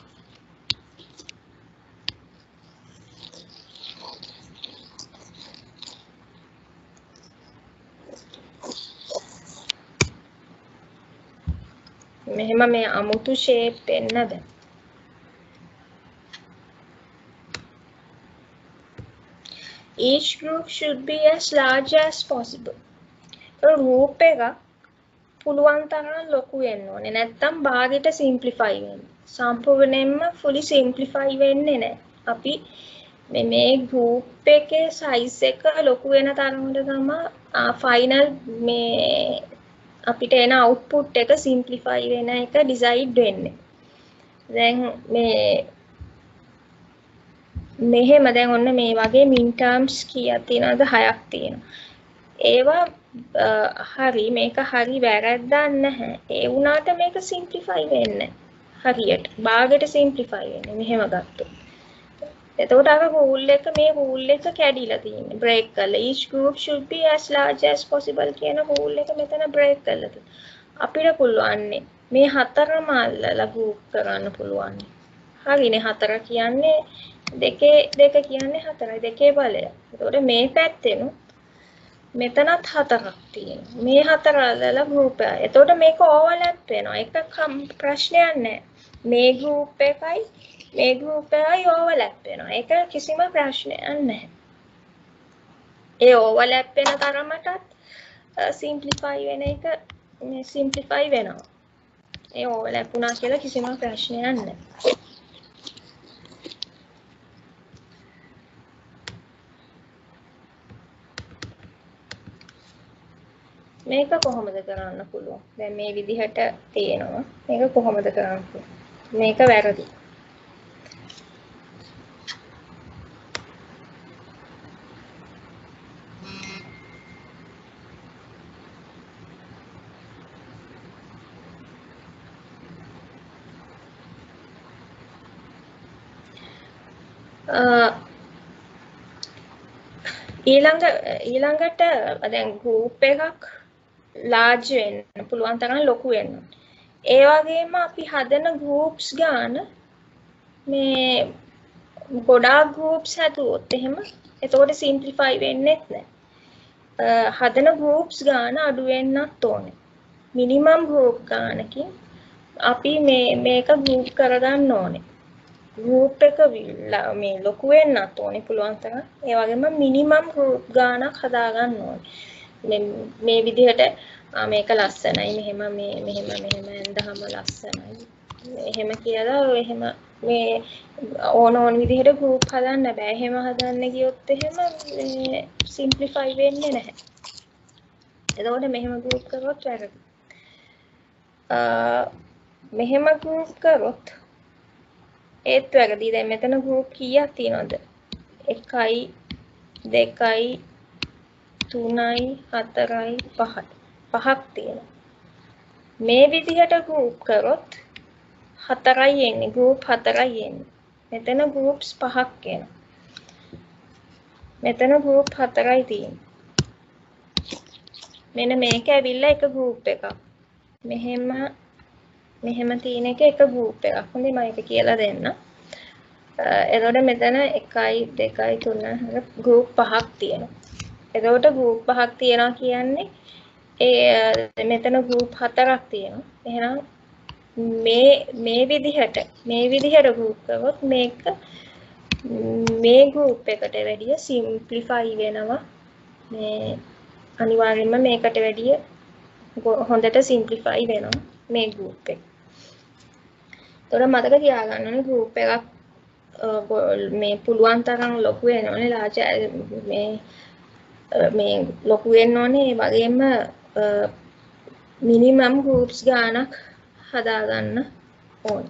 මෙහෙම මේ 아무තු shape දෙන්න බෑ. Each group should be as large as possible. group එක පුළුවන් තරම් ලොකු වෙන්න ඕනේ. නැත්තම් භාගයට simplify වෙන්න. සම්පූර්ණයෙන්ම fully simplify වෙන්නේ නැහැ. අපි මේ මේ group එකේ size එක ලොකු වෙන තරමට තමයි final මේ අපිට එන output එක simplify වෙන එක decide වෙන්නේ. දැන් මේ මෙහෙම දැන් ඔන්න මේ වගේ min terms කීයක් තියෙනවද? හයක් තියෙනවා. ඒවා හරි මේක හරි වැරද්දක් නැහැ. ඒ වුණාට මේක simplify වෙන්නේ හරියට. භාගයට simplify වෙන්නේ මෙහෙම ගත්තොත්. එතකොට අර rule එක මේ rule එක කැඩිලා තියෙන්නේ. break කරලා each group should be as large as possible කියන rule එක මෙතන break කරලා තියෙනවා. අපිට පුළුවන් මේ හතරම අල්ලලා group කරන්න පුළුවන්. හරිනේ හතර කියන්නේ දෙකේ දෙක කියන්නේ හතරයි දෙකේ බලය. එතකොට මේ පැත්තෙනු මෙතනත් හතරක් තියෙනවා. මේ හතර අල්ලලා group එක. එතකොට මේක overlap වෙනවා. ඒක ප්‍රශ්නයක් නැහැ. මේ group එකයි මේ group එකයි overlap වෙනවා. ඒක කිසිම ප්‍රශ්නයක් නැහැ. ඒ overlap වෙන තරමටත් simplify වෙන එක මේ simplify වෙනවා. ඒ overlap වුණා කියලා කිසිම ප්‍රශ්නයක් නැහැ. මේක කොහොමද කරන්න පුළුවන්? දැන් මේ විදිහට තියෙනවා. මේක කොහොමද කරන්න පුළුවන්? මේක වැරදි. ඊළඟ ඊළඟට දැන් group එකක් large වෙන්න පුළුවන් තරම් ලොකු වෙන්න. ඒ වගේම අපි හදන groups ගාන මේ ගොඩාක් groups හැදුවොත් එහෙම එතකොට simplify වෙන්නේ නැහැ. හදන groups ගාන අඩු වෙන්නත් ඕනේ. minimum group ගානකින් අපි මේ මේක group කරගන්න ඕනේ. group එක මේ ලොකු වෙන්නත් ඕනේ පුළුවන් තරම්. ඒ වගේම minimum group ගානක් හදාගන්න ඕනේ. මේ මේ විදිහට මේක ලස්සනයි මෙහෙම මේ මෙහෙම මෙහෙම ඇඳහම ලස්සනයි. එහෙම කියලා එහෙම මේ ඕන ඕන විදිහට group හදන්න බෑ. එහෙම හදන්න ගියොත් එහෙම මේ simplify වෙන්නේ නැහැ. එතකොට මෙහෙම group කරොත් වැරදි. අ මෙහෙම group කරොත් ඒත් වැරදි. දැන් මෙතන group කීයක් තියෙනවද? එකයි දෙකයි තුනයි හතරයි පහයි. පහක් තියෙනවා. මේ විදිහට group කරොත් හතරයි එන්නේ. group හතරයි එන්නේ. මෙතන groups පහක් එනවා. මෙතන group හතරයි තියෙන්නේ. මෙන්න මේක ඇවිල්ලා එක group එකක්. මෙහෙම මෙහෙම තියෙන එක එක group එකක්. හොඳයි මම ඒක කියලා දෙන්න. එතකොට මෙතන එකයි දෙකයි තුනයි group පහක් තියෙනවා. එතකොට group පහක් තියෙනවා කියන්නේ ඒ මෙතන group හතරක් තියෙනවා. එහෙනම් මේ මේ විදිහට මේ විදිහට group කරොත් මේක මේ group එකට වැඩිය simplify වෙනවා. මේ අනිවාර්යයෙන්ම මේකට වැඩිය හොඳට simplify වෙනවා මේ group එක. ඒතකොට මතක තියාගන්න ඕනේ group එකක් මේ පුළුවන් තරම් ලොකු වෙන්න ඕනේ. large මේ මේ ලොකු වෙන්න ඕනේ. ඒ වගේම minimum groups ගානක් හදාගන්න ඕනේ.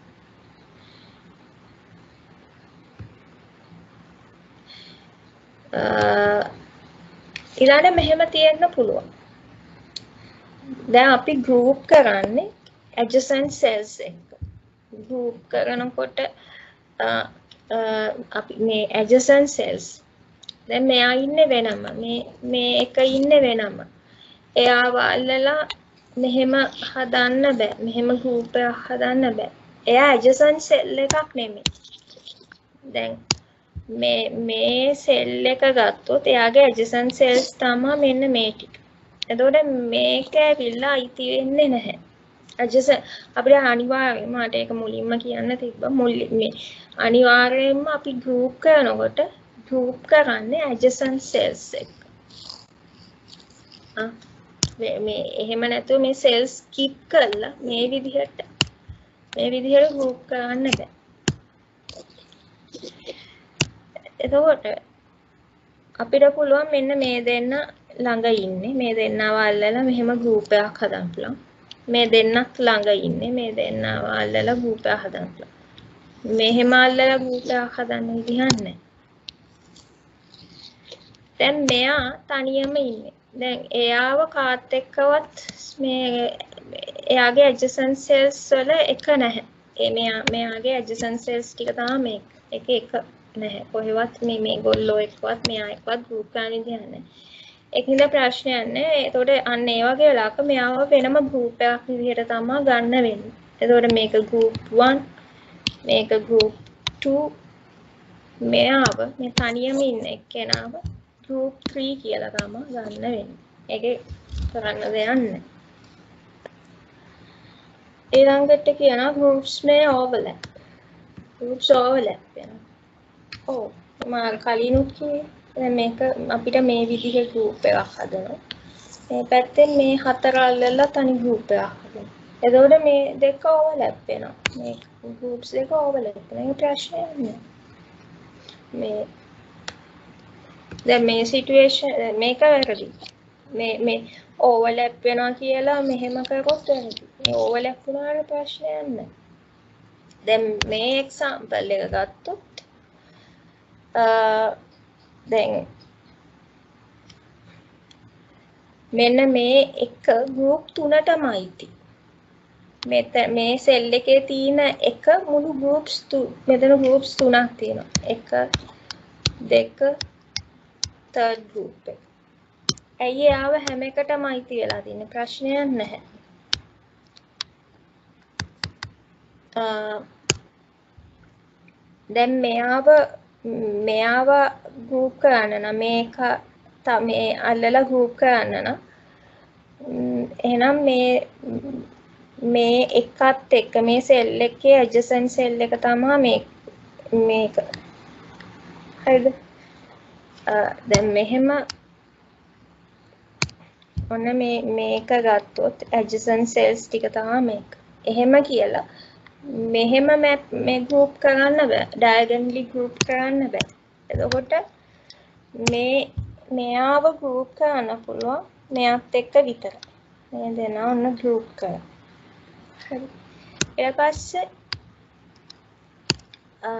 ඊළඟට මෙහෙම තියෙන්න පුළුවන්. දැන් අපි group කරන්නේ adjacent cells එක. group කරනකොට අපි මේ adjacent cells දැන් මෙයා ඉන්නේ වෙනම. මේ මේ එක ඉන්නේ වෙනම. එයාව අල්ලලා මෙහෙම හදන්න බෑ. මෙහෙම group එකක් හදන්න බෑ. එයා adjacent cell එකක් නෙමෙයි. දැන් මේ මේ cell එක ගත්තොත් එයාගේ adjacent cells තමයි මෙන්න මේ ටික. එතකොට මේක ඇවිල්ලා අයිති වෙන්නේ නැහැ. adjacent අපිට අනිවාර්යයෙන්ම මට ඒක මුලින්ම කියන්න තිබ්බා. මුල් මේ අනිවාර්යයෙන්ම අපි group කරනකොට group කරන්නේ adjacent cells එක. ආ මේ එහෙම නැතුව මේ cells skip කරලා මේ විදිහට මේ විදිහට group කරන්න බෑ. එතකොට අපිට පුළුවන් මෙන්න මේ දෙන්න ළඟ ඉන්නේ මේ දෙන්නව අල්ලලා මෙහෙම group එකක් හදන්න පුළුවන්. මේ දෙන්නත් ළඟ ඉන්නේ මේ දෙන්නව අල්ලලා group එකක් හදන්න පුළුවන්. මෙහෙම අල්ලලා group එකක් හදන්න විදිහක් නැහැ. දැන් මෙයා තනියම ඉන්නේ. දැන් එයාව කාත් එක්කවත් මේ එයාගේ adjacent cells වල එක නැහැ. ඒ මෙයා මෙයාගේ adjacent cells ටික තමයි මේක. එක එක නැහැ. කොහෙවත් මේ මේගොල්ලෝ එක්කවත් මෙයා එක්කවත් group කරන්න විදිහක් නැහැ. ඒකින්ද ප්‍රශ්නයක් නැහැ. ඒතකොට අන්න ඒ වගේ වෙලාවක මෙයාව වෙනම group එකක් විදිහට තමයි ගන්න වෙන්නේ. ඒතකොට මේක group one මේක group two මෙයාව මේ තනියම ඉන්න එක්කෙනාව group three කියලා තමයි ගන්න වෙන්නේ. ඒකේ කරන්න දෙයක් නැහැ. ඊළඟට කියනවා groups මේ overlap. groups overlap වෙනවා. ඔව් මම කලිනුත් කිව්වේ දැන් මේක අපිට මේ විදිහේ group එකක් හදනවා. මේ පැත්තෙන් මේ හතර අල්ලලා තනි group එකක් හදනවා. එතකොට මේ දෙක overlap වෙනවා. මේ groups දෙක overlap වෙනවා. ඒක ප්‍රශ්නයක් නෑ. මේ දැන් මේ සිටුේෂන් මේක වැරදි. මේ මේ ඕවර්ලැප් වෙනවා කියලා මෙහෙම කරොත් වැරදි. මේ ඕවර්ලැප් වුණාට ප්‍රශ්නයක් නැහැ. දැන් මේ එක්සැම්පල් එක ගත්තොත් අ දැන් මෙන්න මේ එක group තුනටම අයිති. මෙත මේ සෙල් එකේ තියෙන එක මුළු groups මෙතන groups තුනක් තියෙනවා. එක දෙක third group එක. ඇයි ආව හැම එකටම අයිති වෙලා තියෙන ප්‍රශ්නයක් නැහැ. අ දැන් මෙයාව මෙයාව group කරන්න නම් මේක මේ අල්ලලා group කරන්න නම් එහෙනම් මේ මේ එකත් එක්ක මේ cell එකේ adjacent cell එක තමයි මේ මේක. හරිද? දැන් මෙහෙම ඔන්න මේ මේක ගත්තොත් adjacent cells ටික තමයි මේක. එහෙම කියලා මෙහෙම map මේ group කරන්න බෑ. diagonally group කරන්න බෑ. එතකොට මේ මෙයාව group කරන්න පුළුවන් මෙයාත් එක්ක විතරයි. මේ දෙනා ඔන්න group කරා. හරි. ඊට පස්සේ අ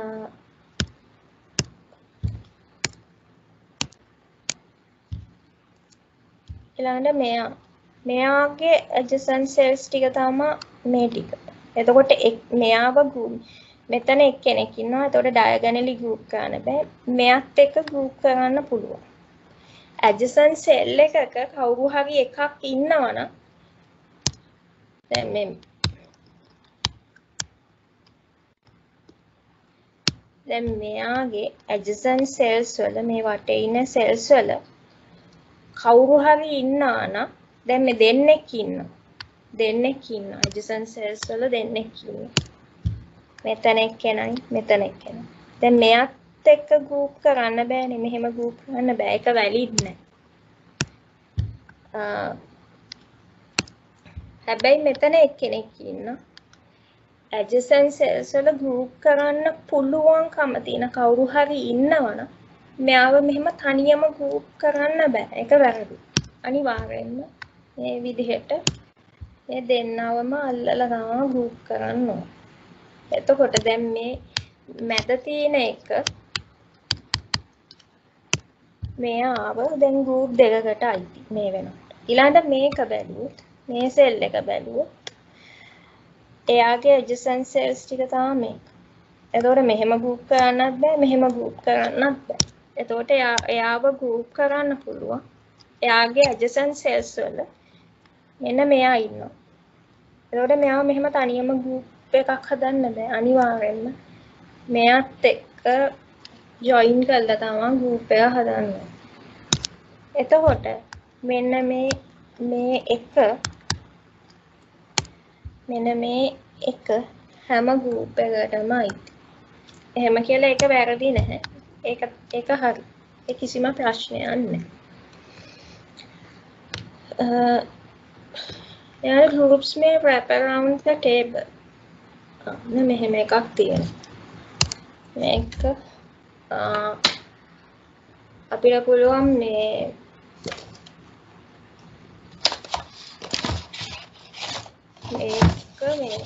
ඊළඟට මෙයා මෙයාගේ adjacent cells ටික තමයි මේ ටික. එතකොට මෙයාව මෙතන එක්කෙනෙක් ඉන්නවා. එතකොට diagonally group කරන්න බෑ. මෙයාත් එක්ක group කරන්න පුළුවන්. adjacent cell එකක කවුරු හරි එකක් ඉන්නවනම් දැන් මේ දැන් මෙයාගේ adjacent cells වල මේ වටේ ඉන්න cells වල කවුරු හරි ඉන්නවා නම් දැන් මේ දෙන්නෙක් ඉන්නවා. දෙන්නෙක් ඉන්නවා. adjacent cells වල දෙන්නෙක් ඉන්නවා. මෙතන එක්කෙනයි මෙතන එක්කෙනයි. දැන් මෙයාත් එක්ක group කරන්න බෑනේ. මෙහෙම group කරන්න බෑ. ඒක වැලිඩ් නෑ. අ හැබැයි මෙතන එක්කෙනෙක් ඉන්නවා. adjacent cells වල group කරන්න පුළුවන්කම තියෙන කවුරු හරි ඉන්නවනම් මෙයාව මෙහෙම තනියම group කරන්න බෑ. ඒක වැරදි. අනිවාර්යෙන්ම මේ විදිහට මේ දෙන්නවම අල්ලලා තමයි group කරන්න ඕන. එතකොට දැන් මේ මැද තියෙන එක මෙයාව දැන් group දෙකකට අයිති මේ වෙනකොට. ඊළඟට මේක බැලුවොත් මේ cell එක බැලුවොත් එයාගේ adjacent cells ටික තමයි මේක. එතකොට මෙහෙම group කරන්නත් බෑ මෙහෙම group කරන්නත් බෑ. එතකොට එයා එයාව group කරන්න පුළුවන්. එයාගේ adjacent cells වල මෙන්න මෙයා ඉන්නවා. එතකොට මෙයාව මෙහෙම තනියම group එකක් හදන්න බෑ. අනිවාර්යෙන්ම මෙයාත් එක්ක join කරලා තමයි group එක හදන්න. එතකොට මෙන්න මේ මේ එක මෙන්න මේ එක හැම group එකටම අයිති. එහෙම කියලා ඒක වැරදි නැහැ. ඒක ඒක හරි. ඒ කිසිම ප්‍රශ්නයක් නැහැ. Uh, यार ग्रुप्स में wrap around the table ना මෙහෙම එකක් තියෙනවා මේක අපිට පුළුවන් මේ මේක මේ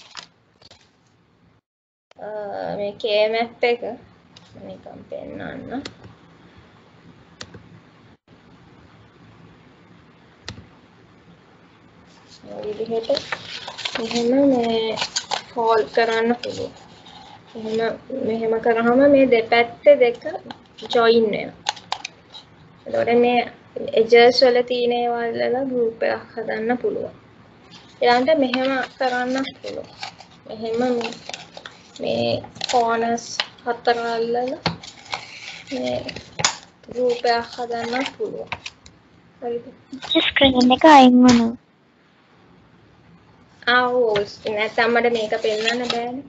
මේ K map එක නිකන් පෙන්නන්න විදිහට මෙහෙම මේ ෆෝල්ඩ් කරන්න පුළුවන්. මෙහෙම මෙහෙම කරාම මේ දෙපැත්තේ දෙක ජොයින් වෙනවා. එතකොට මේ edges වල තියෙන ඒවා වල group එකක් හදන්න පුළුවන්. ඊළඟට මෙහෙම කරන්න පුළුවන්. මෙහෙම මේ මේ corners හතර අල්ලලා මේ group එකක් හදන්න පුළුවන්. හරිද? ස්ක්‍රීන් එක අයින් වුණා. ආ නැත්නම් මට මේක පෙන්වන්න බෑනේ.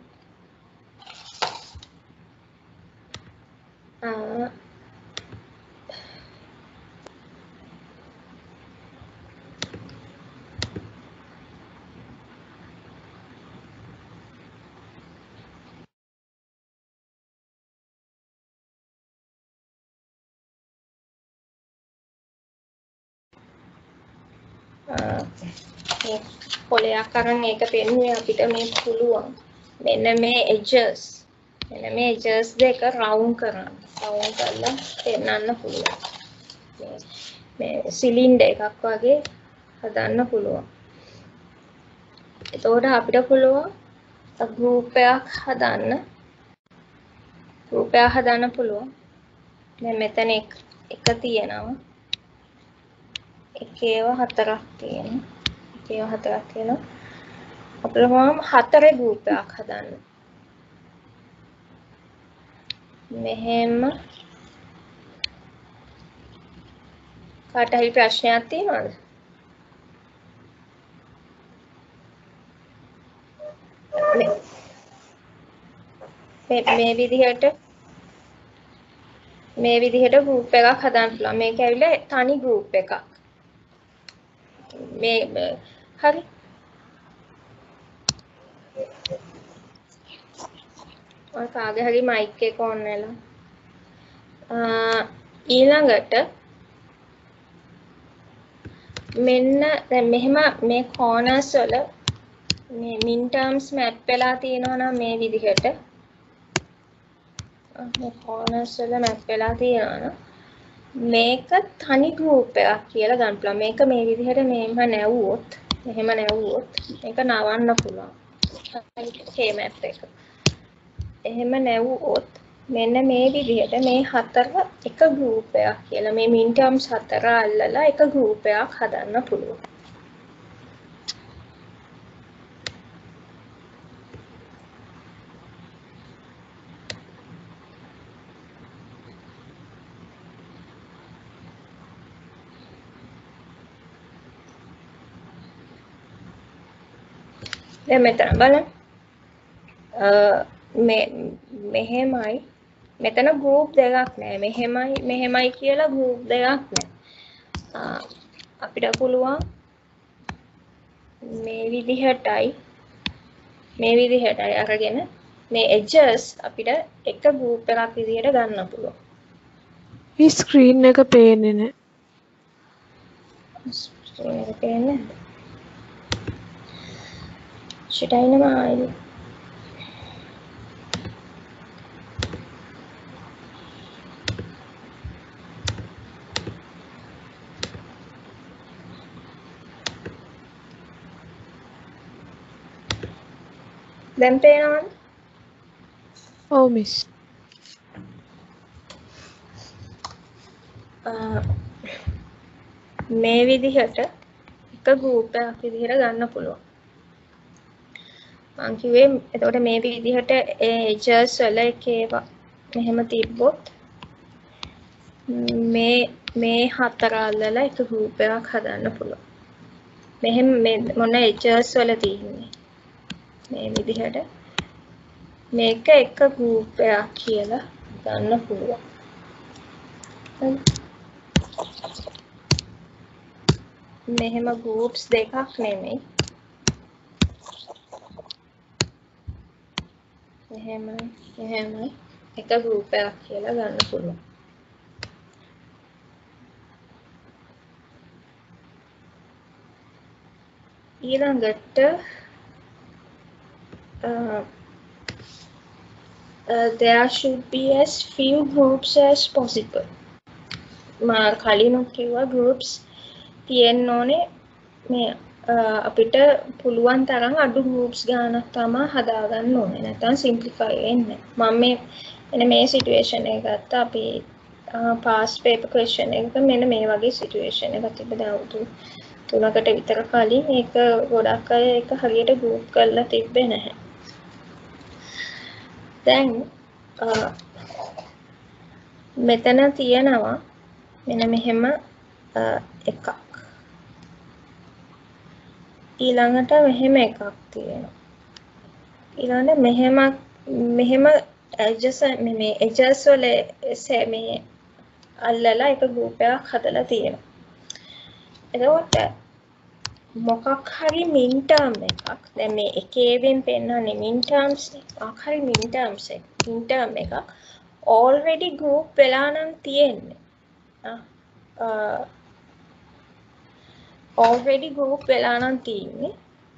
ආ මේ පොලයක් අරන් ඒක පෙන්නුවේ අපිට මේ පුළුවන් මෙන්න මේ edges මෙන්න මේ edges දෙක round කරන්න round කරලා පෙන්වන්න පුළුවන් මේ මේ සිලින්ඩර් එකක් වගේ හදන්න පුළුවන් එතකොට අපිට පුළුවන් group එකක් හදන්න group එකක් හදන්න පුළුවන් දැන් මෙතන එක එක තියෙනවා එකේව හතරක් තියෙනවා එකේව හතරක් තියෙනවා අපිට මොනවාම හතරේ group එකක් හදන්න මෙහෙම කාට හරි ප්‍රශ්නයක් තියෙනවද මේ මේ විදිහට මේ විදිහට group එකක් හදන්න පුළුවන් මේක ඇවිල්ලා තනි group එකක් මේ හරි ඔය කාගේ හරි mic එක on වෙලා ඊළඟට මෙන්න දැන් මෙහෙම මේ corners වල මේ min terms map වෙලා තියෙනවා නම් මේ විදිහට මේ corners වල map වෙලා තියෙනවා නම් මේක තනි group එකක් කියලා ගන්න පුළුවන්. මේක මේ විදිහට මෙහෙම නැවුවොත්, මෙහෙම නැවුවොත් මේක නවන්න පුළුවන්. K map එක. එහෙම නැවුවොත් මෙන්න මේ විදිහට මේ හතර එක group එකක් කියලා මේ min terms හතර අල්ලලා එක group එකක් හදන්න පුළුවන්. දැන් මෙතන බලන්න මේ මෙහෙමයි මෙතන group දෙකක් නෑ මෙහෙමයි මෙහෙමයි කියලා group දෙකක් නෑ අපිට පුළුවන් මේ විදිහටයි මේ විදිහටයි අරගෙන මේ edges අපිට එක group එකක් විදිහට ගන්න පුළුවන් මේ screen එක පේන්නේ නෑ screen එක පේන්නේ should I know I දැන් පේනවද? ඔව් මිස්. මේ විදිහට එක group එකක් විදිහට ගන්න පුළුවන්. මං කිව්වේ එතකොට මේ විදිහට ඒ edges වල එක ඒවා මෙහෙම තිබ්බොත් මේ මේ හතර අල්ලලා එක group එකක් හදන්න පුළුවන්. මෙහෙම මේ මොන edges වල තියෙන්නේ මේ විදිහට මේක එක group එකක් කියලා ගන්න පුළුවන්. මෙහෙම groups දෙකක් නෙමෙයි. මෙහෙම මෙහෙම එක group එකක් කියලා ගන්න පුළුවන්. ඊළඟට uh, uh, there should be as few groups as possible. මා කලිනුත් කිව්වා groups තියෙන්න ඕනේ මේ අපිට පුළුවන් තරම් අඩු groups ගානක් තමයි හදාගන්න ඕනේ. නැත්නම් simplify වෙන්නේ. මම මේ එන මේ situation එක ගත්තා. අපි past paper question එකක මෙන්න මේ වගේ situation එකක් තිබ්බ අවුරුදු තුනකට විතර කලින් ඒක ගොඩක් අය ඒක හරියට group කරලා තිබ්බේ නැහැ. දැන් මෙතන තියෙනවා මෙන්න මෙහෙම එකක්. ඊළඟට මෙහෙම එකක් තියෙනවා. ඊළඟට මෙහෙම මෙහෙම edges මේ edges වල මේ අල්ලලා එක group එකක් හදලා තියෙනවා. එතකොට මොකක් හරි min term එකක් දැන් මේ එකේවෙන් පෙන්නන්නේ min terms නේ. මොකක් හරි min terms එක min term එකක් already group වෙලා නම් තියෙන්නේ. ආ already group වෙලා නම් තියෙන්නේ.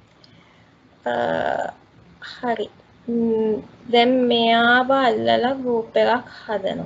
හරි. දැන් මෙයාව අල්ලලා group එකක් හදනවා.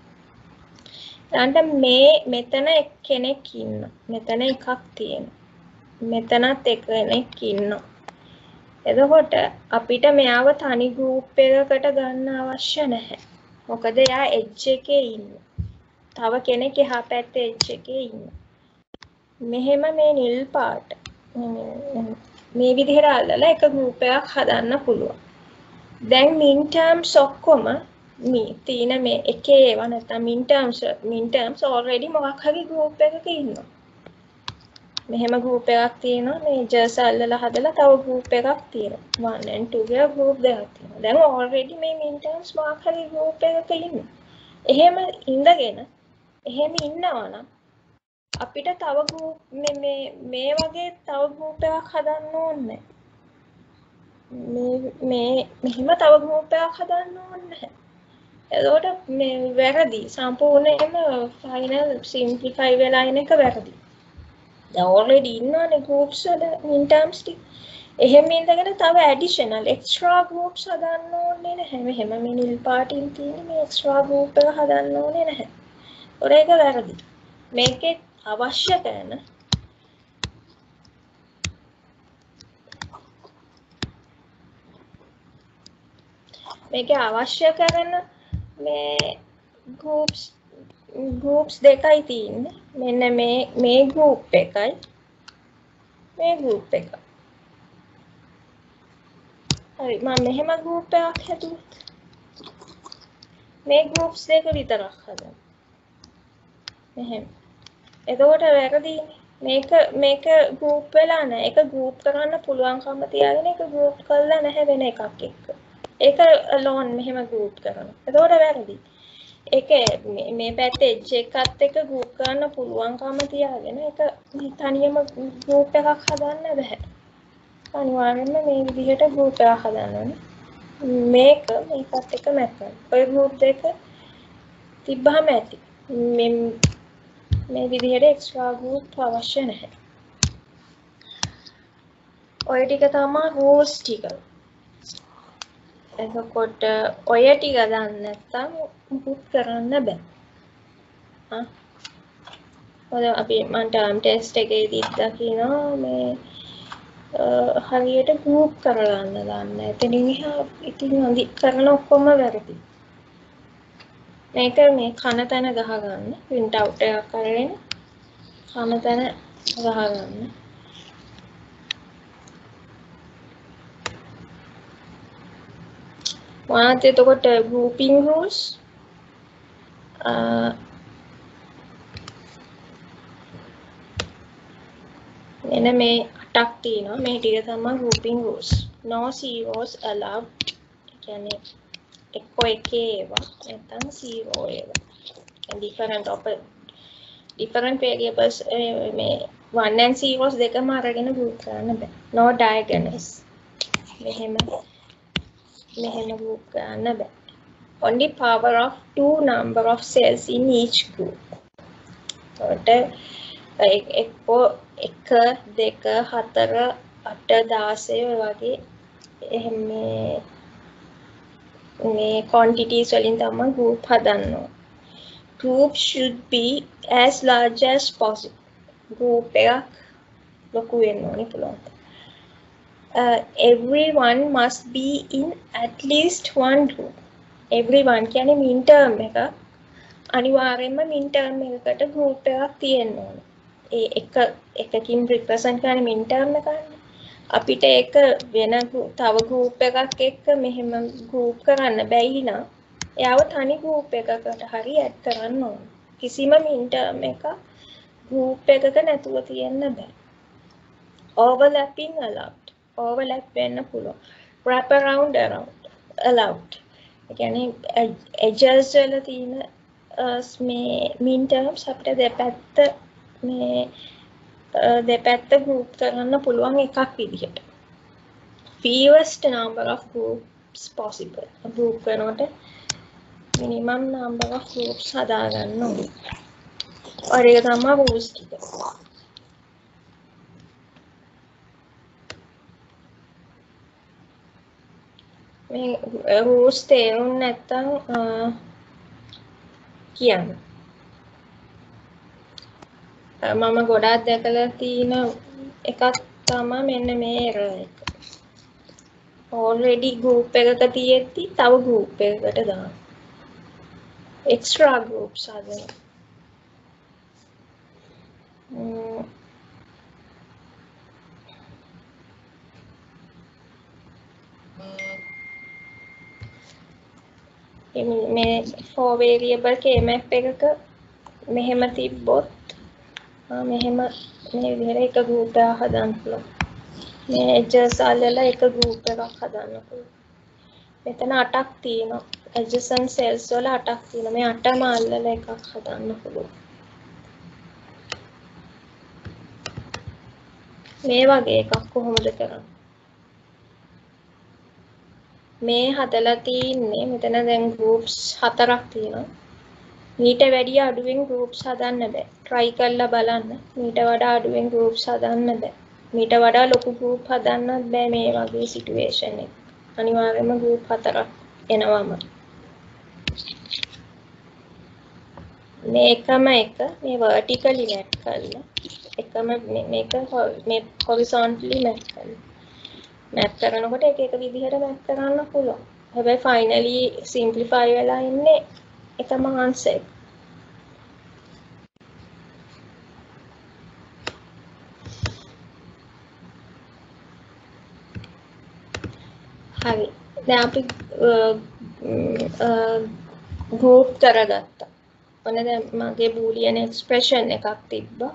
ඊළඟට මේ මෙතන කෙනෙක් ඉන්නවා. මෙතන එකක් තියෙනවා. මෙතනත් කෙනෙක් ඉන්නවා. එතකොට අපිට මෙයාව තනි group එකකට ගන්න අවශ්‍ය නැහැ. මොකද එයා edge එකේ ඉන්නවා. තව කෙනෙක් එහා පැත්තේ edge එකේ ඉන්නවා. මෙහෙම මේ නිල් පාට මේ විදිහට අල්ලලා එක group එකක් හදන්න පුළුවන්. දැන් min terms ඔක්කොම මේ තියෙන මේ එකේ ඒවා නැත්නම් min terms min terms already මොකක් හරි group එකක ඉන්නවා. මෙහෙම group එකක් තියෙනවා මේ just අල්ලලා හදලා තව group එකක් තියෙනවා. one and two කියලා group දෙකක් තියෙනවා. දැන් already මේ min terms මොකක් හරි group එකක ඉන්නවා. එහෙම ඉඳගෙන එහෙම ඉන්නවා නම් අපිට තව group මේ මේ මේ වගේ තව group එකක් හදන්න ඕනේ. මේ මේ මෙහිම තව group එකක් හදන්න ඕනේ. එතකොට මේ වැරදි සම්පූර්ණයෙන්ම final simplify වෙලා ඉන එක වැරදි. දැන් already ඉන්නවනේ groups වල min terms ටික. එහෙම ඉඳගෙන තව additional extra groups හදන්න ඕනේ නැහැ. මෙහෙම මේ නිල් පාටින් තියෙන මේ extra group එක හදන්න ඕනේ නැහැ. ඒක වැරදි. මේකේ අවශ්‍ය කරන මේකේ අවශ්‍ය කරන මේ groups groups දෙකයි තියෙන්නේ. මෙන්න මේ මේ group එකයි මේ group එකයි. හරි මම මෙහෙම group එකක් හැදුවා. මේ groups දෙක විතරක් හදන්න. මෙහෙම. එතකොට වැරදිනේ. මේක මේක group වෙලා නැහැ. ඒක group කරන්න පුළුවන්කම තියාගෙන ඒක group කරලා නැහැ වෙන එකක් එක්ක. ඒක alone මෙහෙම group කරනවා. එතකොට වැරදි. ඒක මේ පැත්තේ edge එකත් එක්ක group කරන්න පුළුවන්කම තියාගෙන ඒක තනියම group එකක් හදන්න බෑ. අනිවාර්යෙන්ම මේ විදිහට group එකක් හදන්න ඕනේ. මේක මේකත් එක්ක මැච් කරන්න. ඔය group දෙක තිබ්බහම ඇති. මේ මේ විදිහට extra group අවශ්‍ය නැහැ. ඔය ටික තමයි rules ටික. එතකොට ඔය ටික දන්නේ නැත්නම් මුකුත් කරන්න බෑ. හා. ඔය අපි මම term test එකේදී දකිනවා මේ හරියට group කරලා ගන්න දන්නේ. එතනින් එහා ඉතින් අඳි කරන ඔක්කොම වැරදි. මේක මේ කන තැන ගහ ගන්න. print out එකක් අරගෙන කන තැන ගහ ගන්න. වාත් එතකොට grouping rules එන මේ අටක් තියෙනවා. මේ ටික තමයි grouping rules. No zeros allowed. කියන්නේ එක්ක එකේ ඒවා නැත්නම් zero ඒවා. and different of different variables මේ one and zeros දෙකම අරගෙන group කරන්න බෑ. no diagonals. මෙහෙම මෙහෙම group කරන්න බෑ. only power of two number of cells in each group. එතකොට එක්ක එක දෙක හතර අට දාසය වගේ එහෙම මේ quantities වලින් තමයි group හදන්න ඕන. Group should be as large as possible. Group එකක් ලොකු වෙන්න ඕනේ පුළුවන්. Uh, everyone must be in at least one group. Everyone කියන්නේ min term එක. අනිවාර්යයෙන්ම min term එකකට group එකක් තියෙන්න ඕනේ. ඒ එක එකකින් represent කරන min term එකනේ. අපිට ඒක වෙන තව group එකක් එක්ක මෙහෙම group කරන්න බැයි නම් එයාව තනි group එකකට හරි add කරන්න ඕන. කිසිම min term එක group එකක නැතුව තියෙන්න බෑ. overlapping allowed. overlap වෙන්න පුළුවන්. wrap around around allowed. ඒ කියන්නේ edges වල තියෙන මේ min terms අපිට දෙපැත්ත මේ දෙපැත්ත group කරන්න පුළුවන් එකක් විදිහට. fewest number of groups possible. group කරනකොට minimum number of groups හදා ගන්න ඕනේ. ඔය එක තමයි rules ටික. මේ rules තේරුම් නැත්තම් කියන්න. මම ගොඩාක් දැකලා තියෙන එකක් තමයි මෙන්න මේ error එක. already group එකක තියෙද්දි තව group එකකට දාන්න. extra groups හදන්න. මේ for variable k-map එකක මෙහෙම තිබ්බොත් මෙහෙම මේ විදිහට එක group එකක් හදන්න පුළුවන්. මේ edges අල්ලලා එක group එකක් හදන්න පුළුවන්. මෙතන අටක් තියෙනවා. adjacent cells වල අටක් තියෙනවා. මේ අටම අල්ලලා එකක් හදන්න පුළුවන්. මේ වගේ එකක් කොහොමද කරන්නේ? මේ හදලා තින්නේ මෙතන දැන් groups හතරක් තියෙනවා. මීට වැඩිය අඩුවෙන් groups හදන්න බෑ. try කරලා බලන්න. මීට වඩා අඩුවෙන් groups හදන්න බෑ. මීට වඩා ලොකු group හදන්නත් බෑ මේ වගේ situation එක. අනිවාර්යයෙන්ම group හතරක් එනවම. මේකම එක මේ vertically map කරලා එකම මේක මේ horizontally map කරලා map කරනකොට එක එක විදිහට map කරන්න පුළුවන්. හැබැයි finally simplify වෙලා ඉන්නේ එකම answer එක. හරි. දැන් අපි group කරගත්තා. ඔන්න දැන් මගේ boolean expression එකක් තිබ්බා.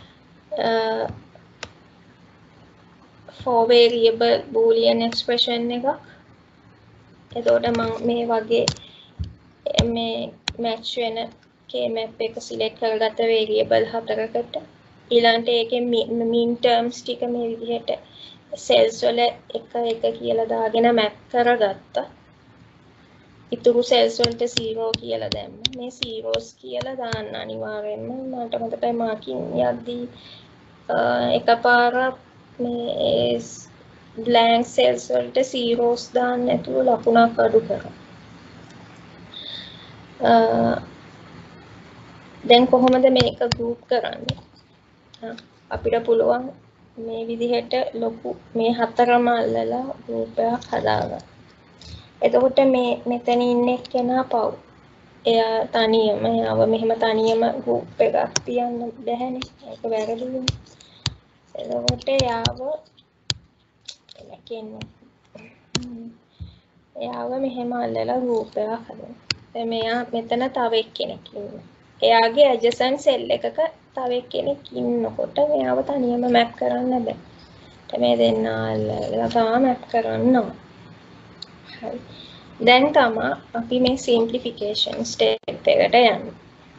for variable boolean expression එකක්. එතකොට මම මේ වගේ මේ match වෙන k-map එක select කරගත්ත variable හතරකට ඊළඟට ඒකේ min terms ටික මේ විදිහට cells වල එක එක කියලා දාගෙන map කරගත්තා. ඉතුරු cells වලට zero කියලා දැම්මා. මේ zeros කියලා දාන්න අනිවාර්යයෙන්ම මට මතකයි marking යද්දී එකපාරක් මේ blank cells වලට zeros දාන්න නැතුව ලකුණක් අඩු කරා. දැන් කොහොමද මේක group කරන්නේ? අපිට පුළුවන් මේ විදිහට ලොකු මේ හතරම අල්ලලා group එකක් හදාගන්න. එතකොට මේ මෙතන ඉන්න එක්කෙනා පව් එයා තනියම එයාව මෙහෙම තනියම group එකක් තියන්න බැහැනේ. ඒක වැරදිනේ. එතකොට එයාව එලකෙන්න එයාව මෙහෙම අල්ලලා group එකක් හදනවා. දැන් මෙයා මෙතන තව එක්කෙනෙක් ඉන්නවා. එයාගේ adjacent cell එකක තව එක්කෙනෙක් ඉන්නකොට මෙයාව තනියම map කරන්න බෑ. මේ දෙන්න අල්ලලා තමයි map කරන්න ඕන. හරි. දැන් තමයි අපි මේ simplification step එකට යන්නේ.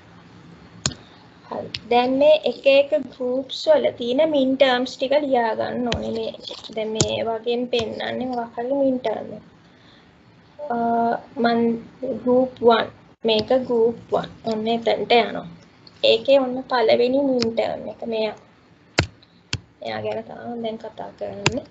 හරි. දැන් මේ එක එක groups වල තියෙන min terms ටික ලියා ගන්න ඕනේ මේ. දැන් මේ වගේම පෙන්නන්නේ මොකක් හරි min term එක. මන් group one මේක group one ඔන්න එතනට යනවා. ඒකේ ඔන්න පළවෙනි min term එක මෙයා. එයා ගැන තමයි දැන් කතා කරන්නේ.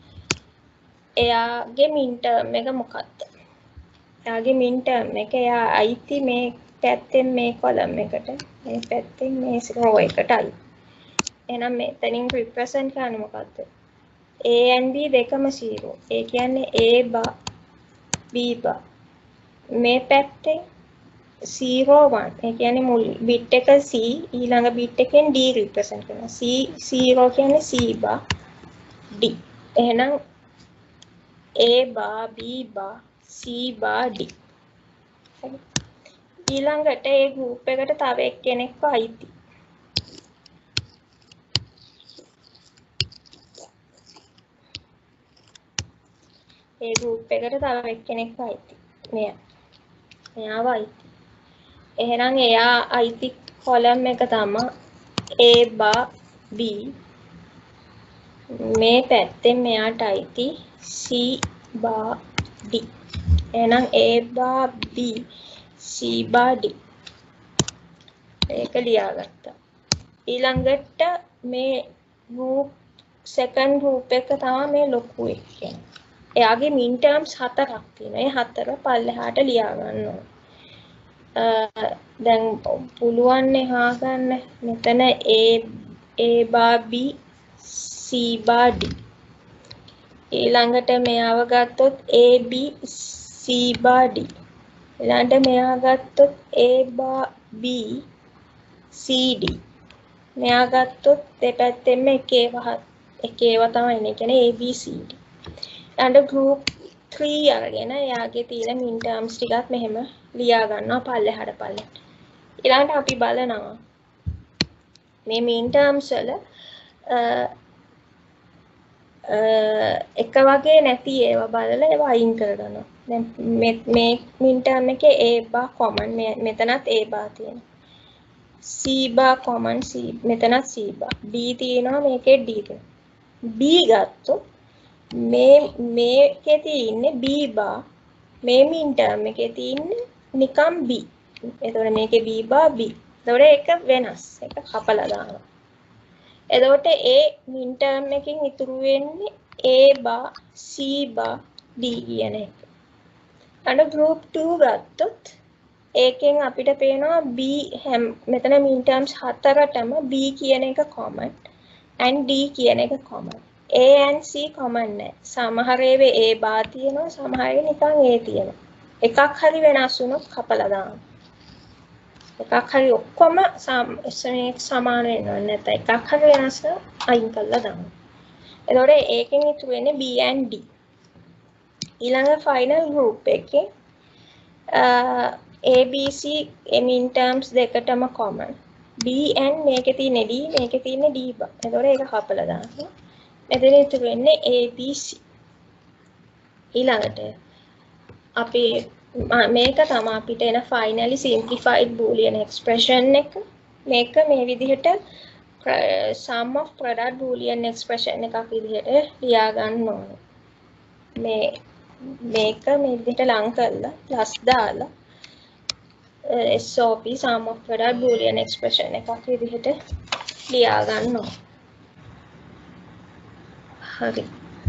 එයාගේ min term එක මොකක්ද? එයාගේ min term එක එයා අයිති මේ පැත්තෙන් මේ column එකට මේ පැත්තෙන් මේ row එකට අයිති. එහෙනම් මෙතනින් represent කරන්නේ මොකක්ද? A and B දෙකම zero. ඒ කියන්නේ A bar B bar මේ පැත්තේ zero one ඒ කියන්නේ මුල් bit එක C ඊළඟ bit එකෙන් D represent කරනවා. C zero කියන්නේ C bar D. එහෙනම් A bar B bar C bar D. හරි. ඊළඟට ඒ group එකට තව එක්කෙනෙක්ව අයිති. ඒ group එකට තව එක්කෙනෙක්ව අයිති. මෙයා. මෙයාව අයිති. එහෙනම් එයා අයිති column එක තමයි A bar B. මේ පැත්තෙන් මෙයාට අයිති C bar D. එහෙනම් A bar B C bar D. ඒක ලියාගත්තා. ඊළඟට මේ group second group එක තමයි මේ ලොකු එක කියන්නේ. එයාගේ min terms හතරක් තියෙනවා. ඒ හතර පල්ලෙහාට ලියා ගන්න ඕනේ. දැන් පුළුවන් එහා ගන්න මෙතන A A bar B C bar D. ඊළඟට මෙයාව ගත්තොත් A B C bar D. ඊළඟට මෙයා ගත්තොත් A bar B C D. මෙයා ගත්තොත් දෙපැත්තෙම එකේව එකේව තමයි ඉන්නේ. කියන්නේ A B C D. ඊළඟට group three අරගෙන එයාගේ තියෙන min terms ටිකත් මෙහෙම ලියා ගන්නවා පල්ලෙහාට පල්ලෙහාට. ඊළඟට අපි බලනවා මේ min terms වල එක වගේ නැති ඒවා බලලා ඒවා අයින් කරගන්නවා. දැන් මේ මේ min term එකේ A bar common මෙතනත් A bar තියෙනවා. C bar common C මෙතනත් C bar. D තියෙනවා මේකේ D තියෙනවා. B ගත්තොත් මේ මේකේ තියෙන්නේ B bar මේ min term එකේ තියෙන්නේ නිකම් B. එතකොට මේකේ B bar B. එතකොට ඒක වෙනස්. ඒක කපලා දානවා. එතකොට A min term එකකින් ඉතුරු වෙන්නේ A bar C bar D කියන එක. අන්න group two ගත්තොත් ඒකෙන් අපිට පේනවා B හැම මෙතන min terms හතරටම B කියන එක common and D කියන එක common. A and C common නැහැ. සමහර ඒවා A bar තියෙනවා සමහර ඒවා නිකන් A තියෙනවා. එකක් හරි වෙනස් වුණොත් කපලා දාන්න. එකක් හරි ඔක්කොම සමාන වෙනවා නැත්නම් එකක් හරි වෙනස් අයින් කරලා දාන්න. එතකොට ඒකෙන් ඉතුරු වෙන්නේ B and D. ඊළඟ final group එකේ A B C min terms දෙකටම common. B and මේකේ තියෙන D මේකේ තියෙන D bar. එතකොට ඒක කපලා දාන්න. මෙතන ඉතුරු වෙන්නේ A B C. ඊළඟට අපි මේක තමයි අපිට එන finally simplified boolean expression එක. මේක මේ විදිහට sum of product boolean expression එකක් විදිහට ලියා ගන්න ඕනේ. මේ මේක මේ විදිහට ලං කරලා plus දාලා S O P sum of product boolean expression එකක් විදිහට ලියා ගන්න ඕනේ. හරි.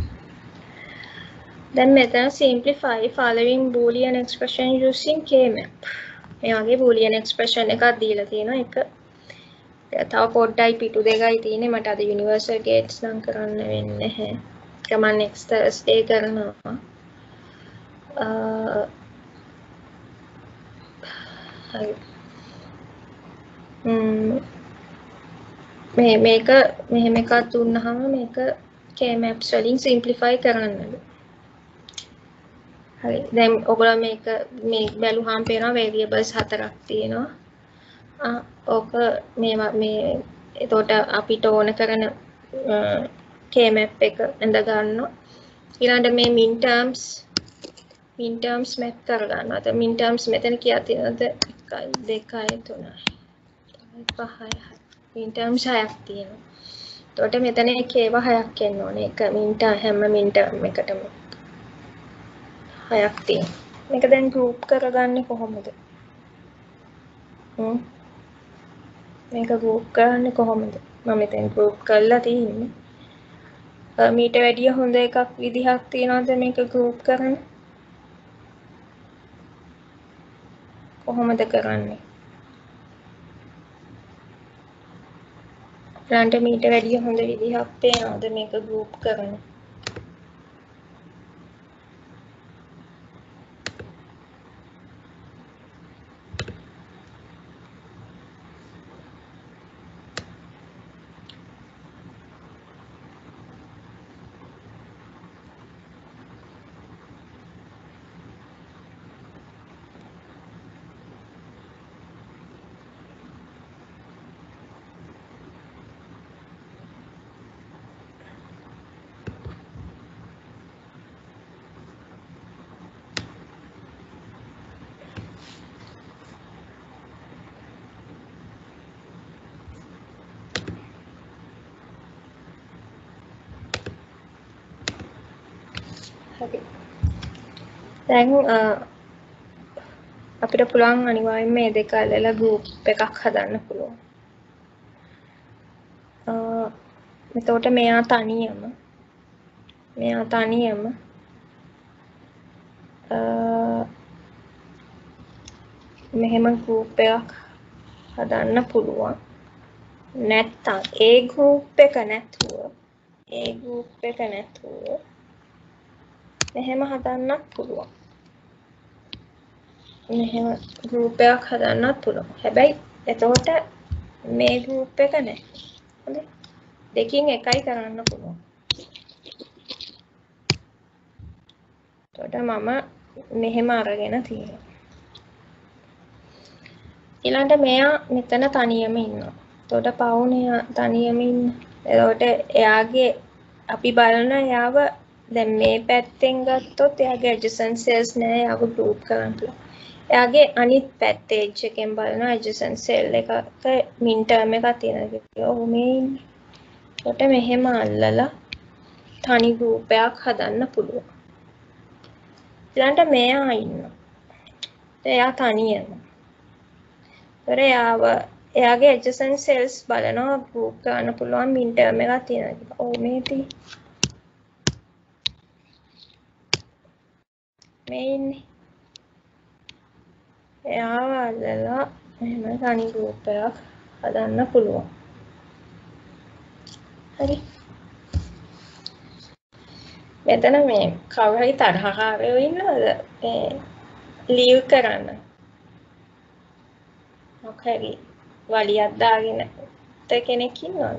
Then මෙතන simplify following boolean expression using K-map. මේ වගේ boolean expression එකක් දීලා තියෙනවා. එක තව පොඩ්ඩයි පිටු දෙකයි තියෙන්නේ. මට අද universal gates නම් කරන්න වෙන්නේ නැහැ. ඒක මම next Thursday කරනවා. හරි. ම්ම් මේ මේක මෙහෙම එකක් දුන්නාම මේක K-maps වලින් simplify කරන්නලු. හරි. දැන් ඔයගොල්ලෝ මේක මේ බැලුවාම පේනවා variables හතරක් තියෙනවා. ආ ඕක මේවා මේ එතකොට අපිට ඕන කරන K-map එක ඇඳ ගන්නවා. ඊළඟට මේ min terms min terms map කර ගන්නවා. දැන් min terms මෙතන කියලා තියෙනවද එකයි දෙකයි තුනයි පහයි හතයි. min terms හයක් තියෙනවා. එතකොට මෙතන එක ඒවා හයක් එන්න ඕනේ. එක min term හැම min term එකටම හයක් තියෙනවා. මේක දැන් group කරගන්නේ කොහොමද? හ්ම් මේක group කරන්නේ කොහොමද? මම මෙතෙන් group කරලා තියෙන්නේ. මීට වැඩිය හොඳ එකක් විදිහක් තියනවද මේක group කරන්න? කොහොමද කරන්නේ? ඊළඟට මීට වැඩිය හොඳ විදිහක් පේනවද මේක group කරන්න? හරි. දැන් අපිට පුළුවන් අනිවාර්යයෙන් මේ දෙක අල්ලලා group එකක් හදන්න පුළුවන්. එතකොට මෙයා තනියම මෙයා තනියම මෙහෙම group එකක් හදන්න පුළුවන්. නැත්තම් ඒ group එක නැතුව ඒ group එක නැතුව මෙහෙම හදන්නත් පුළුවන්. මෙහෙම group එකක් හදන්නත් පුළුවන්. හැබැයි එතකොට මේ group එක නැහැ. හොඳයි. දෙකින් එකයි කරන්න පුළුවන්. එතකොට මම මෙහෙම අරගෙන තියෙනවා. ඊළඟට මෙයා මෙතන තනියම ඉන්නවා. එතකොට පවුනේ තනියම ඉන්න. එතකොට එයාගේ අපි බලන එයාව දැන් මේ පැත්තෙන් ගත්තොත් එයාගේ adjacent cells නෑ එයාව group කරන්න පුළුවන්. එයාගේ අනිත් පැත්තේ edge එකෙන් බලන adjacent cell එකක min term එකක් තියෙනවා. ඔහු මේ ඉන්නේ. එතකොට මෙහෙම අල්ලලා තනි group එකක් හදන්න පුළුවන්. ඊළඟට මෙයා ඉන්නවා. එයා තනියම. ඒතර එයාව එයාගේ adjacent cells බලනවා group කරන්න පුළුවන් min term එකක් තියෙනවා. ඔව් මේ තියෙන්නේ. මේ ඉන්නේ. එයාව අල්ලලා එහෙම තනි group එකක් හදන්න පුළුවන්. හරි. මෙතන මේ කවුරු හරි තරහකාරයෝ ඉන්නවද? මේ ලීව් කරන්න. මොකද වලියක් දාගෙන කෙනෙක් ඉන්නවද?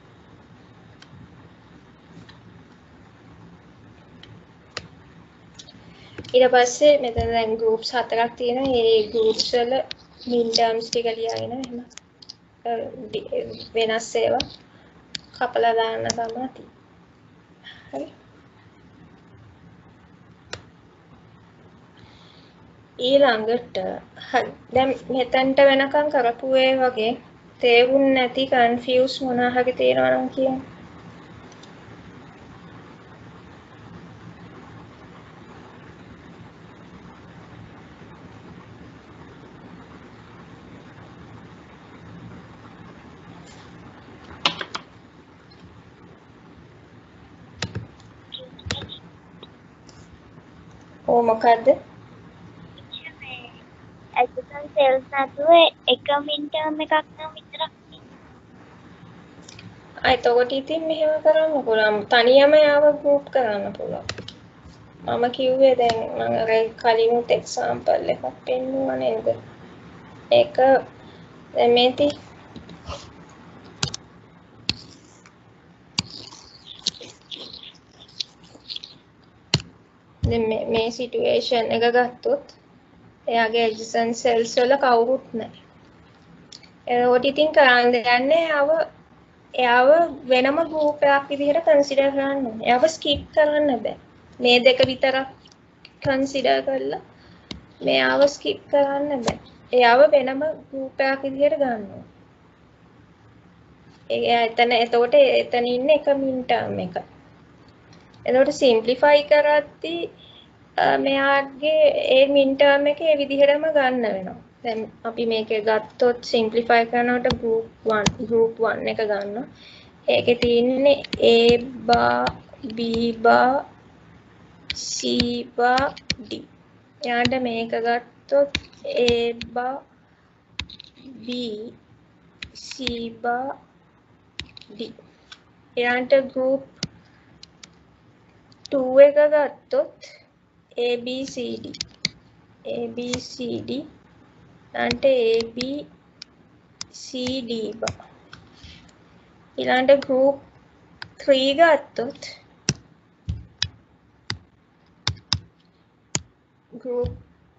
ඊට පස්සේ මෙතන දැන් groups හතරක් තියෙනවා. මේ groups වල min terms ටික ලියාගෙන එහෙම වෙනස් ඒවා කපලා දාන්න තමයි තියෙන්නේ. හරි. ඊළඟට හරි. දැන් මෙතනට වෙනකන් කරපු ඒ වගේ තේරුම් නැති confuse මොනවා හරි තියෙනවා නම් කියන්න. ඕ මොකද්ද? adjacent cells නැතුව එක min term එකක් නම් විතරක් ආ එතකොට ඉතින් මෙහෙම කරන්න පුළුවන්. තනියම යාව group කරන්න පුළුවන්. මම කිව්වේ දැන් මම අර කලිනුත් example එකක් පෙන්නුවා නේද? ඒක දැන් මේ ති දැන් මේ මේ සිටුේෂන් එක ගත්තොත් එයාගේ adjacent cells වල කවුරුත් නැහැ. එතකොට ඉතින් කරන්න දෙන්නේ එයාව එයාව වෙනම group එකක් විදිහට consider කරන්න ඕනේ. එයාව skip කරන්න බෑ. මේ දෙක විතරක් consider කරලා මෙයාව skip කරන්න බෑ. එයාව වෙනම group එකක් විදිහට ගන්න ඕනේ. ඒ එතන එතකොට එතන ඉන්නේ එක min term එක. එතකොට simplify කරද්දී මෙයාගේ ඒ min term එක ඒ විදිහටම ගන්න වෙනවා. දැන් අපි මේකේ ගත්තොත් simplify කරනකොට group one group one එක ගන්නවා. ඒකේ තියෙන්නේ A bar B bar C bar D. යාට මේක ගත්තොත් A bar B C bar D. යාට group two එක ගත්තොත් A B C D A B C D ඊළඟට A B C D bar ඊළඟට group three ගත්තොත් group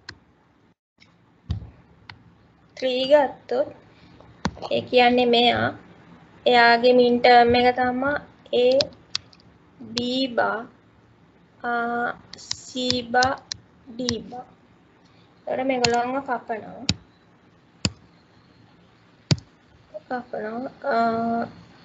three ගත්තොත් ඒ කියන්නේ මෙයා එයාගේ min term එක තමයි A B bar C bar D bar. එතකොට මේගොල්ලන්ව කපනවා. කපනවා.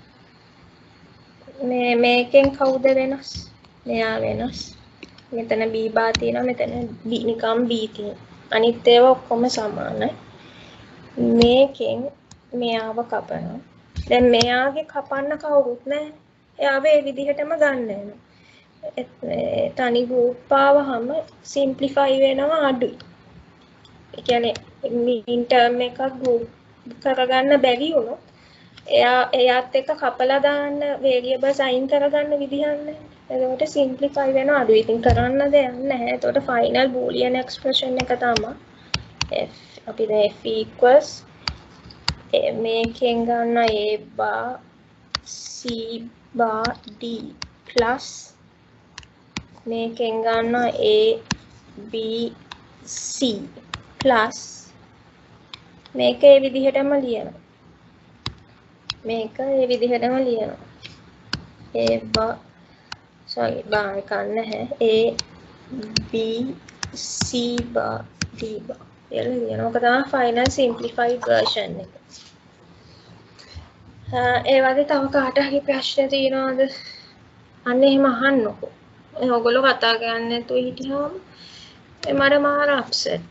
මේ මේකෙන් කවුද වෙනස්? මෙයා වෙනස්. මෙතන B bar තියෙනවා මෙතන B නිකම් B තියෙනවා. අනිත් ඒවා ඔක්කොම සමානයි. මේකෙන් මෙයාව කපනවා. දැන් මෙයාගේ කපන්න කවුරුත් නැහැ. එයාව ඒ විදිහටම ගන්න වෙනවා. තනි group ආවහම simplify වෙනවා අඩුයි. ඒ කියන්නේ min term එකක් group කරගන්න බැරි වුණොත් එයා එයාත් එක්ක කපලා දාන්න variables අයින් කරගන්න විදිහක් නැහැ. එතකොට simplify වෙනවා අඩුයි. ඉතින් කරන්න දෙයක් නැහැ. එතකොට final boolean expression එක තමයි f අපි දැන් f equals මේකෙන් ගන්න A bar C bar D plus මේකෙන් ගන්න A B C plus මේක ඒ විදිහටම ලියනවා. මේක ඒ විදිහටම ලියනවා. A bar sorry bar එක නැහැ. A B C bar D bar කියලා ලියනවා. ඔක තමයි final simplified version එක. ඒ වගේ තව කාට හරි ප්‍රශ්න තියෙනවද? අන්න එහෙම අහන්නකෝ. ඔයගොල්ලෝ කතා කරන්නේ නැතුව හිටියාම මට මාර අප්සෙට්.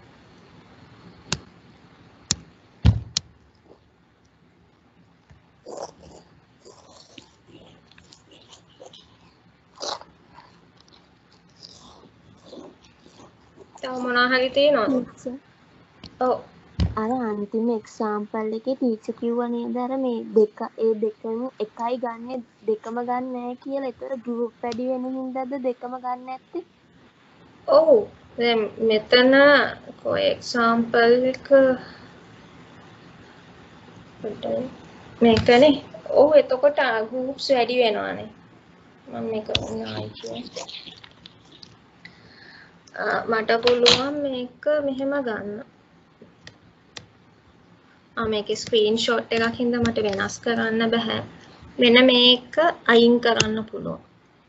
තව මොනවා හරි තියෙනවද? ඔව්. අර අන්තිම එක්සාම්පල් එකේ ටීචර් කිව්වා නේද අර මේ දෙක ඒ දෙකම එකයි ගන්න දෙකම ගන්න නැහැ කියලා. ඒතර ගෲප් වැඩි වෙන හින්දාද දෙකම ගන්න නැත්තේ? ඔව්. දැන් මෙතන කොයි එක්සාම්පල් එක මේකනේ. ඔව් එතකොට groups වැඩි වෙනවානේ. මම මේක උනායි කියන්නේ. මට පුළුවන් මේක මෙහෙම ගන්න. ආ මේකේ ස්ක්‍රීන්ෂොට් එකක් හින්දා මට වෙනස් කරන්න බෑ. මෙන්න මේක අයින් කරන්න පුළුවන්.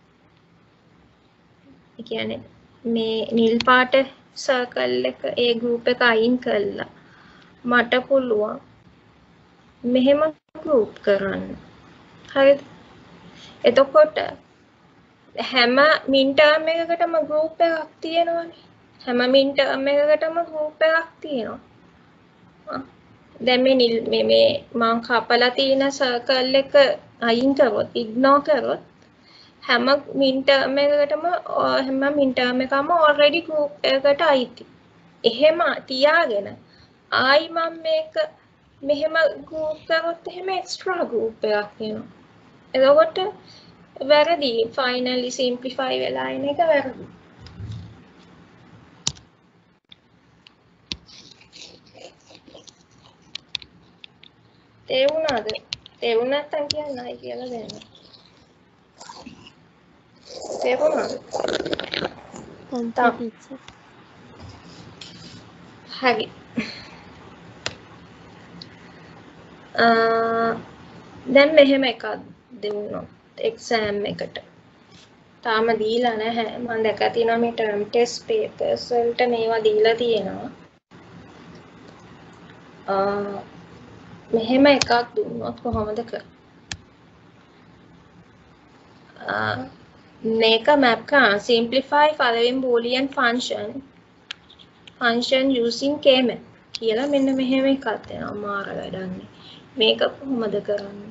ඒ කියන්නේ මේ නිල් පාට සර්කල් එක ඒ group එක අයින් කළා. මට පුළුවන් මෙහෙම group කරන්න. හරිද? එතකොට හැම min term එකකටම group එකක් තියෙනවනේ. හැම min term එකකටම group එකක් තියෙනවා. දැන් මේ නිල් මේ මේ මම කපලා තියෙන සර්කල් එක අයින් කරොත් ඉග්නෝර් කරොත් හැම min term එකකටම හැම min term එකම already group එකකට අයිති. එහෙම තියාගෙන ආයි මම මේක මෙහෙම group කරොත් එහෙම extra group එකක් එනවා. එතකොට වැරදි finally simplify වෙලා එන එක වැරදි. තේරුණාද? තේරුණ නැත්නම් කියන්නයි කියලා දෙන්න. තේරුණාද? thank you තා teacher. හරි. අ දැන් මෙහෙම එකක් දෙවුනොත් එක්සෑම් එකට. තාම දීලා නැහැ. මම දැක්කා තියෙනවා මේ ටර්ම් ටෙස්ට් පේපර්ස් වලට මේවා දීලා තියෙනවා. අ මෙහෙම එකක් දුන්නොත් කොහොමද කරන්නේ? මේක මැප් කරා simplify following boolean function function using k-map කියලා මෙන්න මෙහෙම එකක් දෙනවා මාර වැඩන්නේ. මේක කොහොමද කරන්නේ?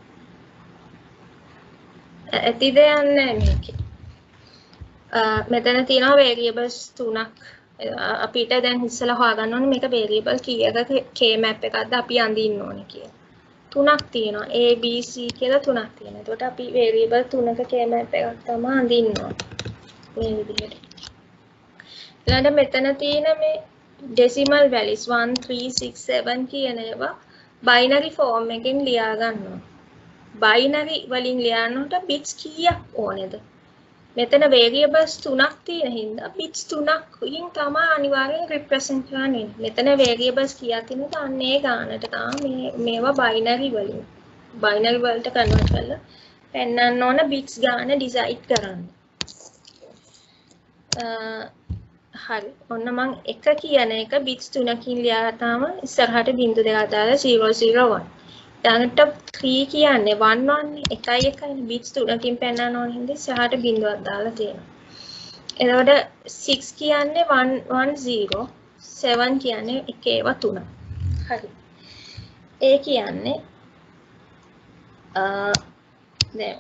ඇතිද යන්නේ මේකේ. මෙතන තියෙනවා variables තුනක්. අපිට දැන් ඉස්සලා හොයාගන්න ඕනේ මේක variable කීයක k-map එකක්ද අපි අඳින්න ඕනේ කියලා. තුනක් තියෙනවා A B C කියලා තුනක් තියෙනවා. එතකොට අපි variable තුනක k-map එකක් තමයි අඳින්න ඕනේ. මේ විදිහට. ඊළඟට මෙතන තියෙන මේ decimal values one three six seven කියන ඒවා binary form එකෙන් ලියා ගන්නවා. binary වලින් ලියනකොට bits කීයක් ඕනේද? මෙතන variables තුනක් තියෙන හින්දා bits තුනකින් තමයි අනිවාර්යෙන් represent කරන්නේ. මෙතන variables කීයක් තියෙනවද? අන්න ඒ ගානට තමයි මේ මේවා binary වලින් binary වලට convert කරලා පෙන්වන්න ඕන bits ගාන decide කරන්න. හරි. ඔන්න මම එක කියන එක bits තුනකින් ලියාගත්තාම ඉස්සරහට බිංදු දෙකක් දාලා zero zero one. ඊළඟට three කියන්නේ one one නේ. එකයි එකයි bits තුනකින් පෙන්නන්න ඕන හින්දා ඉස්සරහට බිංදුවක් දාලා තියෙනවා. එතකොට six කියන්නේ one one zero, seven කියන්නේ එක ඒවා තුන. හරි. ඒ කියන්නේ අ දැන්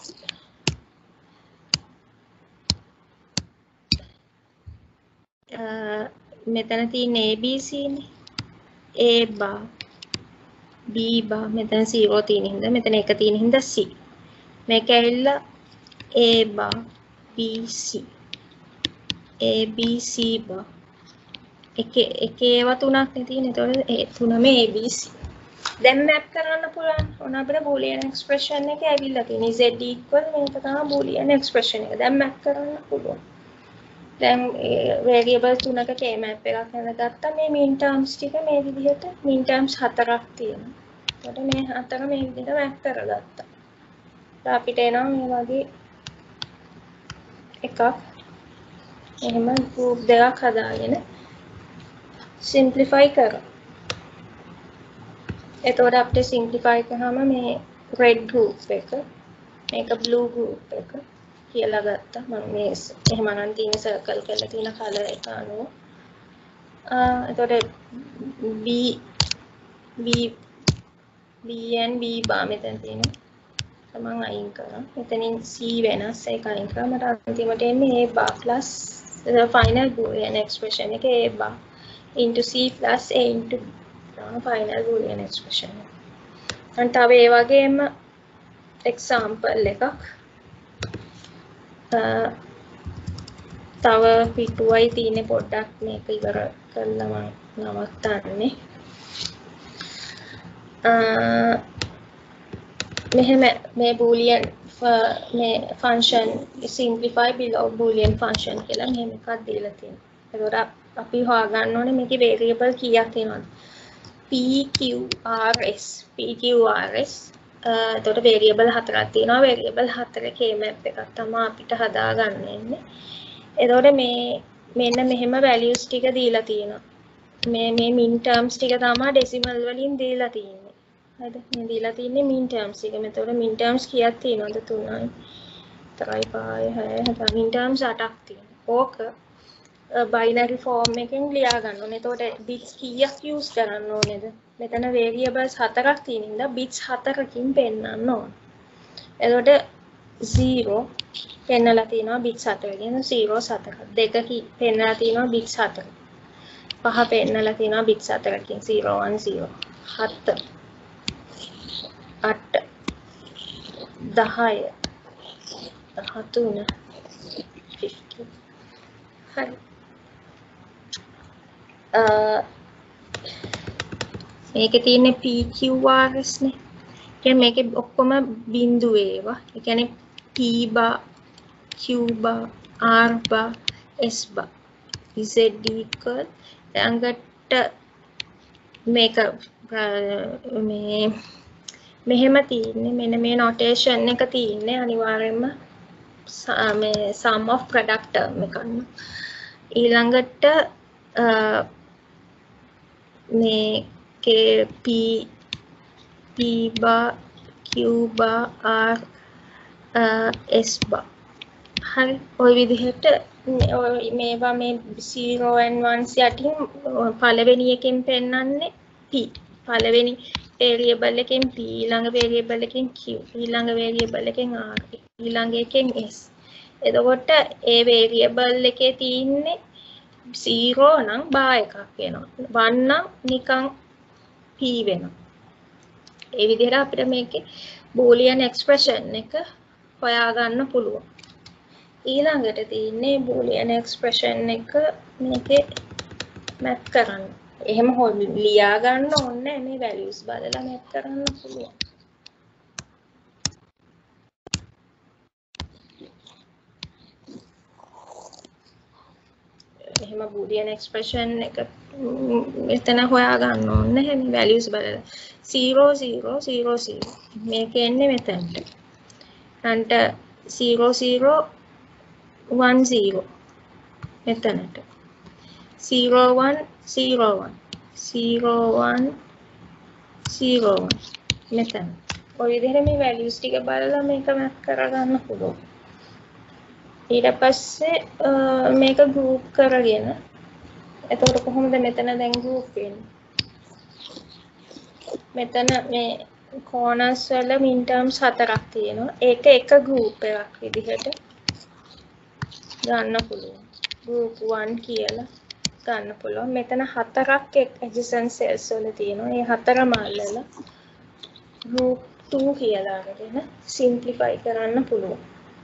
මෙතන තියෙන A B C නේ. A bar B bar මෙතන zero තියෙන හින්දා මෙතන එක තියෙන හින්දා C. මේක ඇවිල්ලා A bar B C A B C bar එක එක ඒවා තුනක් නේ තියෙන්නේ. ඒතකොට ඒ තුනම A B C. දැන් මැප් කරන්න පුළුවන්. ඔන්න අපිට boolean expression එක ඇවිල්ලා තියෙන්නේ. Z equal මේක තමයි boolean expression එක. දැන් මැප් කරන්න පුළුවන්. දැන් variable තුනක k-map එකක් හදගත්තා. මේ min terms ටික මේ විදිහට min terms හතරක් තියෙනවා. එතකොට මේ හතර මේ විදිහට map කරගත්තා. අපිට එනවා මේ වගේ එකක්. එහෙම group දෙකක් හදාගෙන simplify කරා. එතකොට අපිට simplify කරාම මේ red group එක මේක blue group එක කියලා ගත්තා. මම මේ එහෙම නම් තියෙන circle කරලා තියෙන color එක අනුව අ එතකොට B B B and B bar මෙතන තියෙනවා. මම අයින් කරා. මෙතනින් C වෙනස් ඒක අයින් කරා. මට අන්තිමට එන්නේ A bar plus the final boolean expression එක A bar into C plus A into final boolean expression. අන් තව ඒ වගේම example එකක් තව පිටුවයි තියෙන පොඩ්ඩක් මේක ඉවර කරලා මම නවත්තන්නේ. මෙහෙම මේ boolean මේ function simplify below boolean function කියලා මෙහෙම එකක් දීලා තියෙනවා. ඒකට අපි හොයාගන්න ඕනේ මේකේ variable කීයක් තියෙනවද? P Q R S P Q R S එතකොට variable හතරක් තියෙනවා. variable හතර k-map එකක් තමයි අපිට හදාගන්න ඉන්නේ. එතකොට මේ මෙන්න මෙහෙම values ටික දීලා තියෙනවා. මේ මේ min terms ටික තමයි decimal වලින් දීලා තියෙන්නේ. හරිද? මේ දීලා තියෙන්නේ min terms එක. මෙතකොට min terms කීයක් තියෙනවද? තුනයි. තරයි පහයි හයයි හතයි min terms අටක් තියෙනවා. ඕක binary form එකෙන් ලියා ගන්න ඕනේ. එතකොට bits කීයක් use කරන්න ඕනේද? මෙතන variables හතරක් තියෙන ඉඳලා bits හතරකින් පෙන්නන්න ඕන. එතකොට zero පෙන්නලා තියෙනවා bits හතරකින්. zero හතරක්. දෙක පෙන්නලා තියෙනවා bits හතරක්. පහ පෙන්නලා තියෙනවා bits හතරකින්. zero one zero. හත අට දහය දහතුන fifteen. හරි. මේකේ තියෙන්නේ P Q R S නේ. කියන්නේ මේකේ ඔක්කොම බිඳු ඒවා. ඒ කියන්නේ P bar, Q bar, R bar, S bar. Z equal ළඟට මේක මේ මෙහෙම තියෙන්නේ මෙන්න මේ notation එක තියෙන්නේ අනිවාර්යයෙන්ම මේ sum of product term එක ගන්න. ඊළඟට මේකේ P P bar Q bar R S bar හරි ඔය විදිහට මේවා මේ zero and ones යටින් පළවෙනි එකෙන් පෙන්නන්නේ P පළවෙනි variable එකෙන් P ඊළඟ variable එකෙන් Q ඊළඟ variable එකෙන් R ඊළඟ එකෙන් S එතකොට ඒ variable එකේ තියෙන්නේ zero නම් bar එකක් වෙනවා one නම් නිකන් P වෙනවා ඒ විදිහට අපිට මේකේ boolean expression එක හොයාගන්න පුළුවන් ඊළඟට තියෙන්නේ boolean expression එක මේකේ map කරන්න. එහෙම ලියා ගන්න ඕනේ මේ values බලලා map කරන්න පුළුවන්. එහෙම boolean expression එක මෙතන හොයා ගන්න ඕනේ මේ values බලලා. zero zero zero zero මේක එන්නේ මෙතනට. අන්ට zero zero one zero මෙතනට zero one zero one zero one zero one මෙතන ඔය විදිහට මේ values ටික බලලා මේක map කරගන්න පුළුවන් ඊට පස්සේ මේක group කරගෙන එතකොට කොහොමද මෙතන දැන් group වෙන්නේ මෙතන මේ corners වල min terms හතරක් තියෙනවා ඒක එක group එකක් විදිහට ගන්න පුළුවන් group one කියලා ගන්න පුළුවන් මෙතන හතරක් adjacent cells වල තියෙනවා මේ හතරම අල්ලලා group two කියලා අරගෙන simplify කරන්න පුළුවන්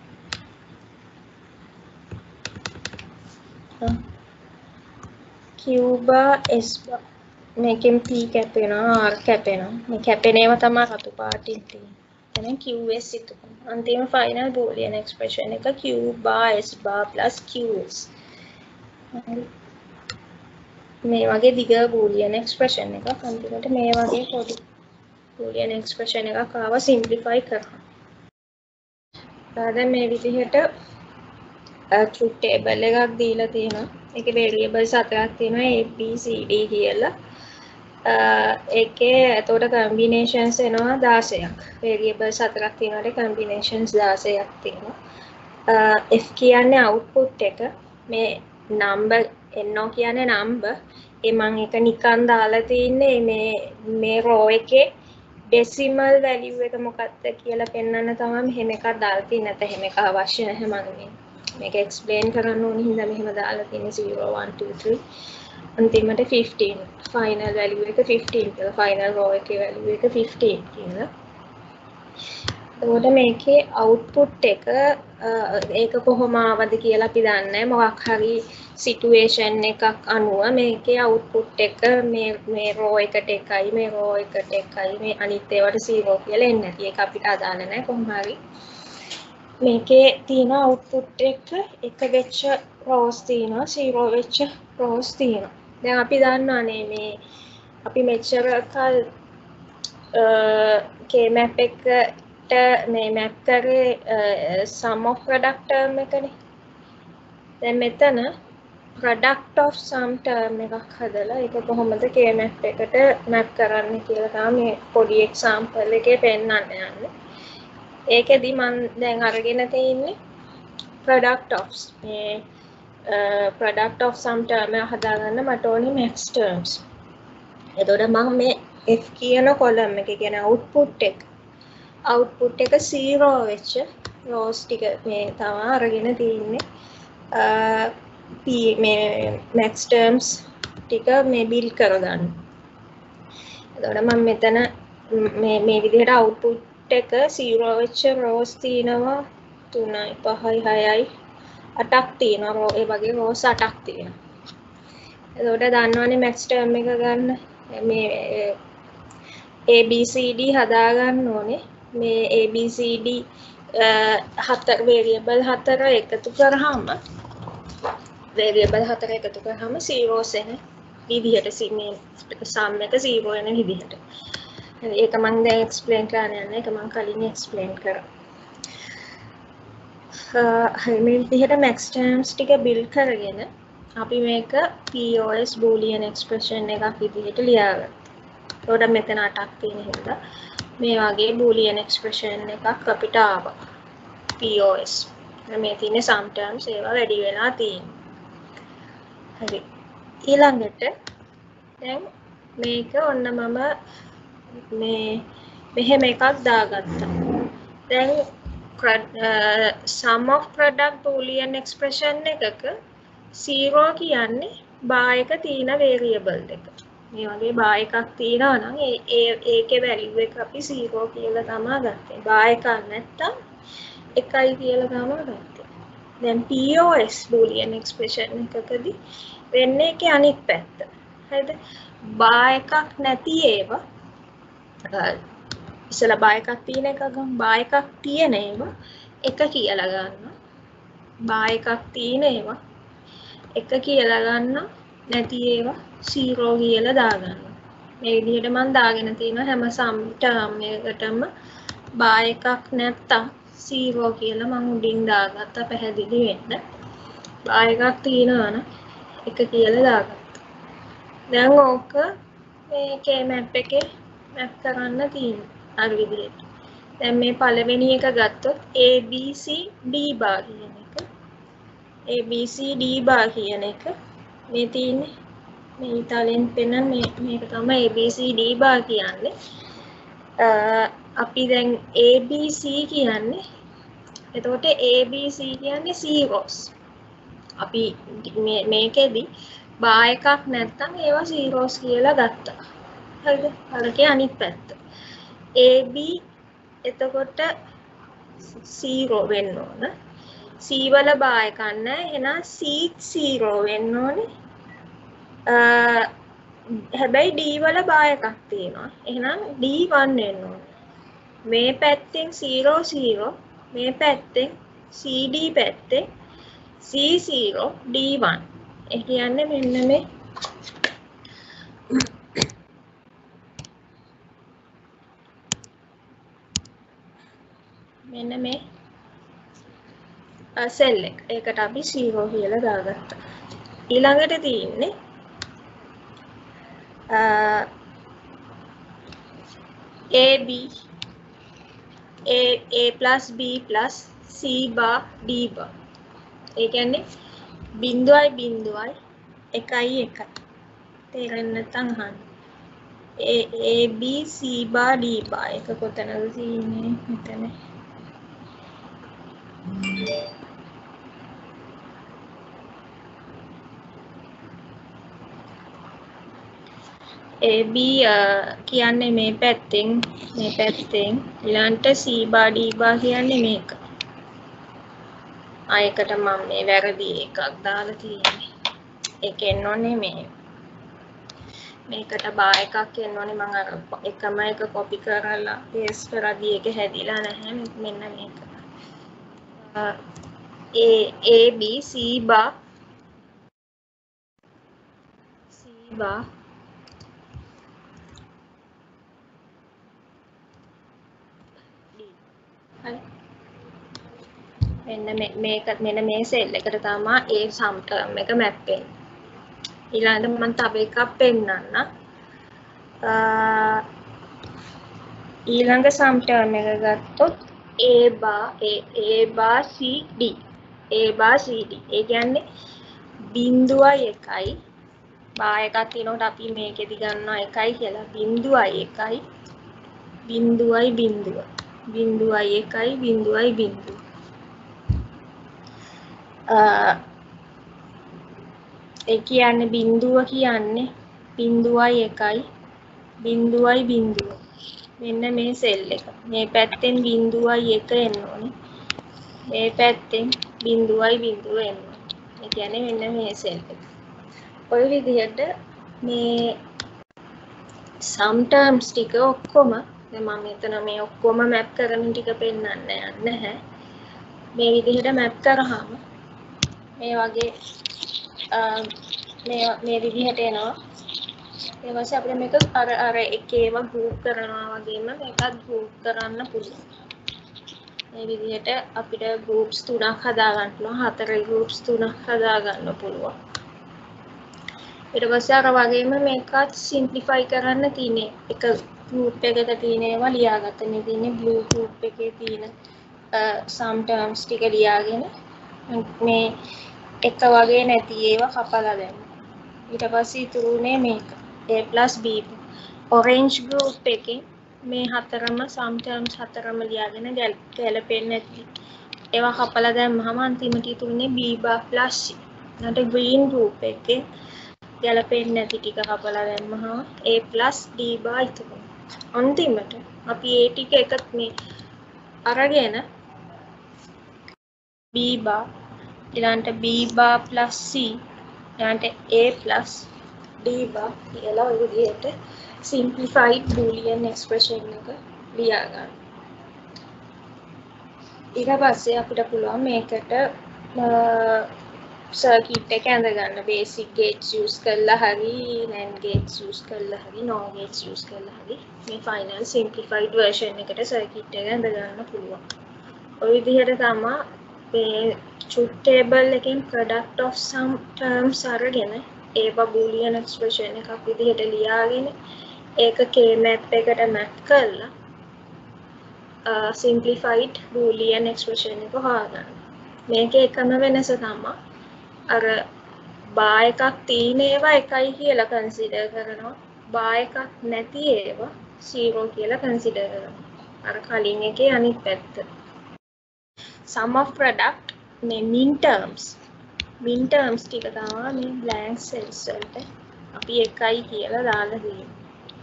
Q bar S bar මේකෙන් P කැපෙනවා R කැපෙනවා මේ කැපෙන ඒවා තමයි රතු පාටින් තියෙන්නේ then Q S ඉතුරු අන්තිම final boolean expression එක Q bar S bar plus Q S මේ වගේ දිග boolean expression එකක් අන්තිමට මේ වගේ පොඩි boolean expression එකක් ආව simplify කරා. දැන් මේ විදිහට truth table එකක් දීලා තියෙනවා. ඒකේ variables හතරක් තියෙනවා A B C D කියලා. ඒකේ එතකොට combinations එනවා දහසක්. variables හතරක් තියෙනවාට combinations දහසක් තියෙනවා. F කියන්නේ output එක. මේ number no කියන්නේ number. ඒ මම එක නිකන් දාලා තින්නේ මේ මේ row එකේ decimal value එක මොකක්ද කියලා පෙන්වන්න තමයි මෙහෙම එකක් දාලා තින්නේ. නැත්නම් එහෙම එකක් අවශ්‍ය නැහැ මම මේ. මේක explain කරන්න ඕනේ හින්දා මෙහෙම දාලා තින්නේ zero one two three අන්තිමට fifteen final value එක fifteen කියලා final row එකේ value එක fifteen කියලා. එතකොට මේකේ output එක ඒක කොහොම ආවද කියලා අපි දන්නේ මොකක් හරි situation එකක් අනුව මේකේ output එක මේ මේ row එකට එකයි මේ row එකට එකයි මේ අනිත් ඒවාට zero කියලා එන්නේ නැති ඒක අපිට අදාළ නැහැ කොහොම හරි මේකේ තියෙන output එක එක වෙච්ච rows තියෙනවා zero වෙච්ච rows තියෙනවා දැන් අපි දන්නවානේ මේ අපි මෙච්චර කල් k map එකට මේ map කරේ sum of product term එකනේ දැන් මෙතන product of sum term එකක් හදලා ඒක කොහොමද k map එකට map කරන්න කියලා තමයි මේ පොඩි example එකේ පෙන්නන්න යන්නේ ඒකෙදි මම දැන් අරගෙන තියෙන්නේ product of මේ product of sum term එක හදාගන්න මට ඕනේ max terms. එතකොට මම මේ F කියන column එකේ කියන output එක output එක zero වෙච්ච rows ටික මේ තමයි අරගෙන තියෙන්නේ. P මේ max terms ටික මේ build කරගන්න. එතකොට මම මෙතන මේ මේ විදිහට output එක zero වෙච්ච rows තියෙනවා තුනයි පහයි හයයි අටක් තියෙනවා row ඒ වගේ rows අටක් තියෙනවා. එතකොට දන්නවනේ max term එක ගන්න මේ A B C D හදාගන්න ඕනේ. මේ A B C D හතර variable හතර එකතු කරාම variable හතර එකතු කරාම zeros එන විදිහට මේ sum එක zero වෙන විදිහට. ඒක මම දැන් explain කරන්න යන්නේ. ඒක මම කලින් explain කරා. හරි මේ විදිහට max terms ටික build කරගෙන අපි මේක P O S boolean expression එකක් විදිහට ලියාගත්තා. ඒකට මෙතන අටක් තියෙන හින්දා මේ වගේ boolean expression එකක් අපිට ආවා. P O S. මේ තියෙන sum terms ඒවා වැඩි වෙලා තියෙනවා. හරි. ඊළඟට දැන් මේක ඔන්න මම මේ මෙහෙම එකක් දාගත්තා. දැන් sum of product boolean expression එකක zero කියන්නේ bar එක තියෙන variable එක. මේ වගේ bar එකක් තියෙනවා නම් ඒ ඒකේ value එක අපි zero කියලා තමයි ගත්තේ. bar එකක් නැත්තම් එකයි කියලා තමයි ගත්තේ. දැන් P O S boolean expression එකකදී වෙන්නේ ඒකේ අනිත් පැත්ත. හරිද? bar එකක් නැති ඒවා ඉස්සලා bar එකක් තියෙන එක ගමු. bar එකක් තියෙන ඒවා එක කියලා ගන්නවා. bar එකක් තියෙන ඒවා එක කියලා ගන්නවා. නැති ඒවා zero කියලා දාගන්නවා. මේ විදිහට මම දාගෙන තියෙනවා හැම sum term එකකටම bar එකක් නැත්තම් zero කියලා මම උඩින් දාගත්තා පැහැදිලි වෙන්න. bar එකක් තියෙනවා නම් එක කියලා දාගත්තා. දැන් ඕක මේ K map එකේ map කරන්න තියෙනවා. අර විදිහට. දැන් මේ පළවෙනි එක ගත්තොත් A B C D bar කියන එක. A B C D bar කියන එක මේ තියෙන්නේ මේ ඉතාලියෙන් පෙන්නන මේ මේක තමයි A B C D bar කියන්නේ. අපි දැන් A B C කියන්නේ එතකොට A B C කියන්නේ zeros. අපි මේ මේකෙදි bar එකක් නැත්තම් ඒවා zeros කියලා ගත්තා. හරිද? අරකේ අනිත් පැත්ත. A B එතකොට zero වෙන්න ඕන. C වල bar එකක් නැහැ. එහෙනම් C zero වෙන්න ඕනේ. හැබැයි D වල bar එකක් තියෙනවා. එහෙනම් D one වෙන්න ඕනේ. මේ පැත්තෙන් zero zero මේ පැත්තෙන් C D පැත්තෙන් C zero D one. ඒ කියන්නේ මෙන්න මේ මෙන්න මේ සෙල් එක. ඒකට අපි zero කියලා දාගත්තා. ඊළඟට තියෙන්නේ A B A A plus B plus C bar D bar. ඒ කියන්නේ බිංදුවයි බිංදුවයි එකයි එකයි. තේරෙන්නේ නැත්නම් අහන්න. A A B C bar D bar එක කොතනද තියෙන්නේ? මෙතන. A B කියන්නේ මේ පැත්තෙන් මේ පැත්තෙන් ඊළඟට C bar D bar කියන්නේ මේක. ආයකට මම මේ වැරදි එකක් දාලා තියෙන්නේ. ඒක එන්න ඕනේ මේ මේකට bar එකක් එන්න ඕනේ. මම අර එකම එක copy කරලා paste කරද්දී ඒක හැදිලා නැහැ. මෙන්න මේක. A A B C bar C bar මෙන්න මේක මෙන්න මේ සෙල් එකට තමයි ඒ sum term එක map වෙන්නේ. ඊළඟට මම තව එකක් පෙන්නන්න. ඊළඟ sum term එක ගත්තොත් A bar A A bar C D A bar C D. ඒ කියන්නේ බිංදුවයි එකයි bar එකක් තියෙනකොට අපි මේකෙදි ගන්නවා එකයි කියලා. බිංදුවයි එකයි බිංදුවයි බිංදුව බිංදුවයි එකයි බිංදුවයි බිංදුව. ඒ කියන්නේ බිංදුව කියන්නේ බිංදුවයි එකයි බිංදුවයි බිංදුව. මෙන්න මේ සෙල් එක. මේ පැත්තෙන් බිංදුවයි එක එන්න ඕනේ. මේ පැත්තෙන් බිංදුවයි බිංදුව එන්න ඕනේ. ඒ කියන්නේ මෙන්න මේ සෙල් එක. ඔය විදිහට මේ sum terms ටික ඔක්කොම දැන් මම මෙතන මේ ඔක්කොම map කරන ටික පෙන්නන්න යන්නේ නැහැ. මේ විදිහට map කරාම මේ වගේ මේ මේ විදිහට එනවා. ඊට පස්සේ අපිට මේක අර අර එක ඒවා group කරනවා වගේම මේකත් group කරන්න පුළුවන්. මේ විදිහට අපිට groups තුනක් හදා ගන්න පුළුවන්. හතර groups තුනක් හදා ගන්න පුළුවන්. ඊට පස්සේ අර වගේම මේකත් simplify කරන්න තියෙන්නේ. එක group එකක තියෙන ඒවා ලියාගත්ත. මේ තියෙන්නේ blue group එකේ තියෙන sum terms ටික ලියාගෙන මේ එක වගේ නැති ඒවා කපලා දැම්මා. ඊට පස්සේ ඉතුරුනේ මේක a plus b. orange group එකේ මේ හතරම sum terms හතරම ලියාගෙන ගැලපෙන්නේ නැති ඒවා කපලා දැම්මම අන්තිමට ඉතුරුනේ b bar plus c. ඊට green group එකේ ගැලපෙන්නේ නැති ටික කපලා දැම්මම a plus d bar ඉතුරුනේ. අන්තිමට අපි ඒ ටික එකත් මේ අරගෙන b bar ඊළඟට b bar plus c ඊළඟට a plus d bar කියලා ඔය විදිහට simplified boolean expression එක ලියා ගන්න. ඊට පස්සේ අපිට පුළුවන් මේකට circuit එක ඇඳ ගන්න. basic gates use කරලා හරි NAND gates use කරලා හරි NOR gates use කරලා හරි මේ final simplified version එකට circuit එක ඇඳ ගන්න පුළුවන්. ඔය විදිහට තමයි මේ truth table එකෙන් product of sum terms අරගෙන ඒවා boolean expression එකක් විදිහට ලියාගෙන ඒක k map එකට map කරලා simplified boolean expression එක හොයාගන්න. මේකේ එකම වෙනස තමයි අර bar එකක් තියෙන ඒවා එකයි කියලා consider කරනවා. bar එකක් නැති ඒවා zero කියලා consider කරනවා. අර කලින් එකේ අනිත් පැත්ත. sum of product මේ min terms min terms ටික තමයි මේ blank cells වලට අපි එකයි කියලා දාලා තියෙන්නේ.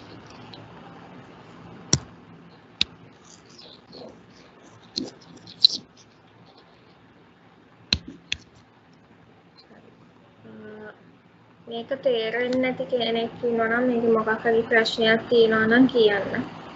මේක තේරෙන්නේ නැති කෙනෙක් ඉන්නවා නම් මේක මොකක් හරි ප්‍රශ්නයක් තියෙනවා නම් කියන්න.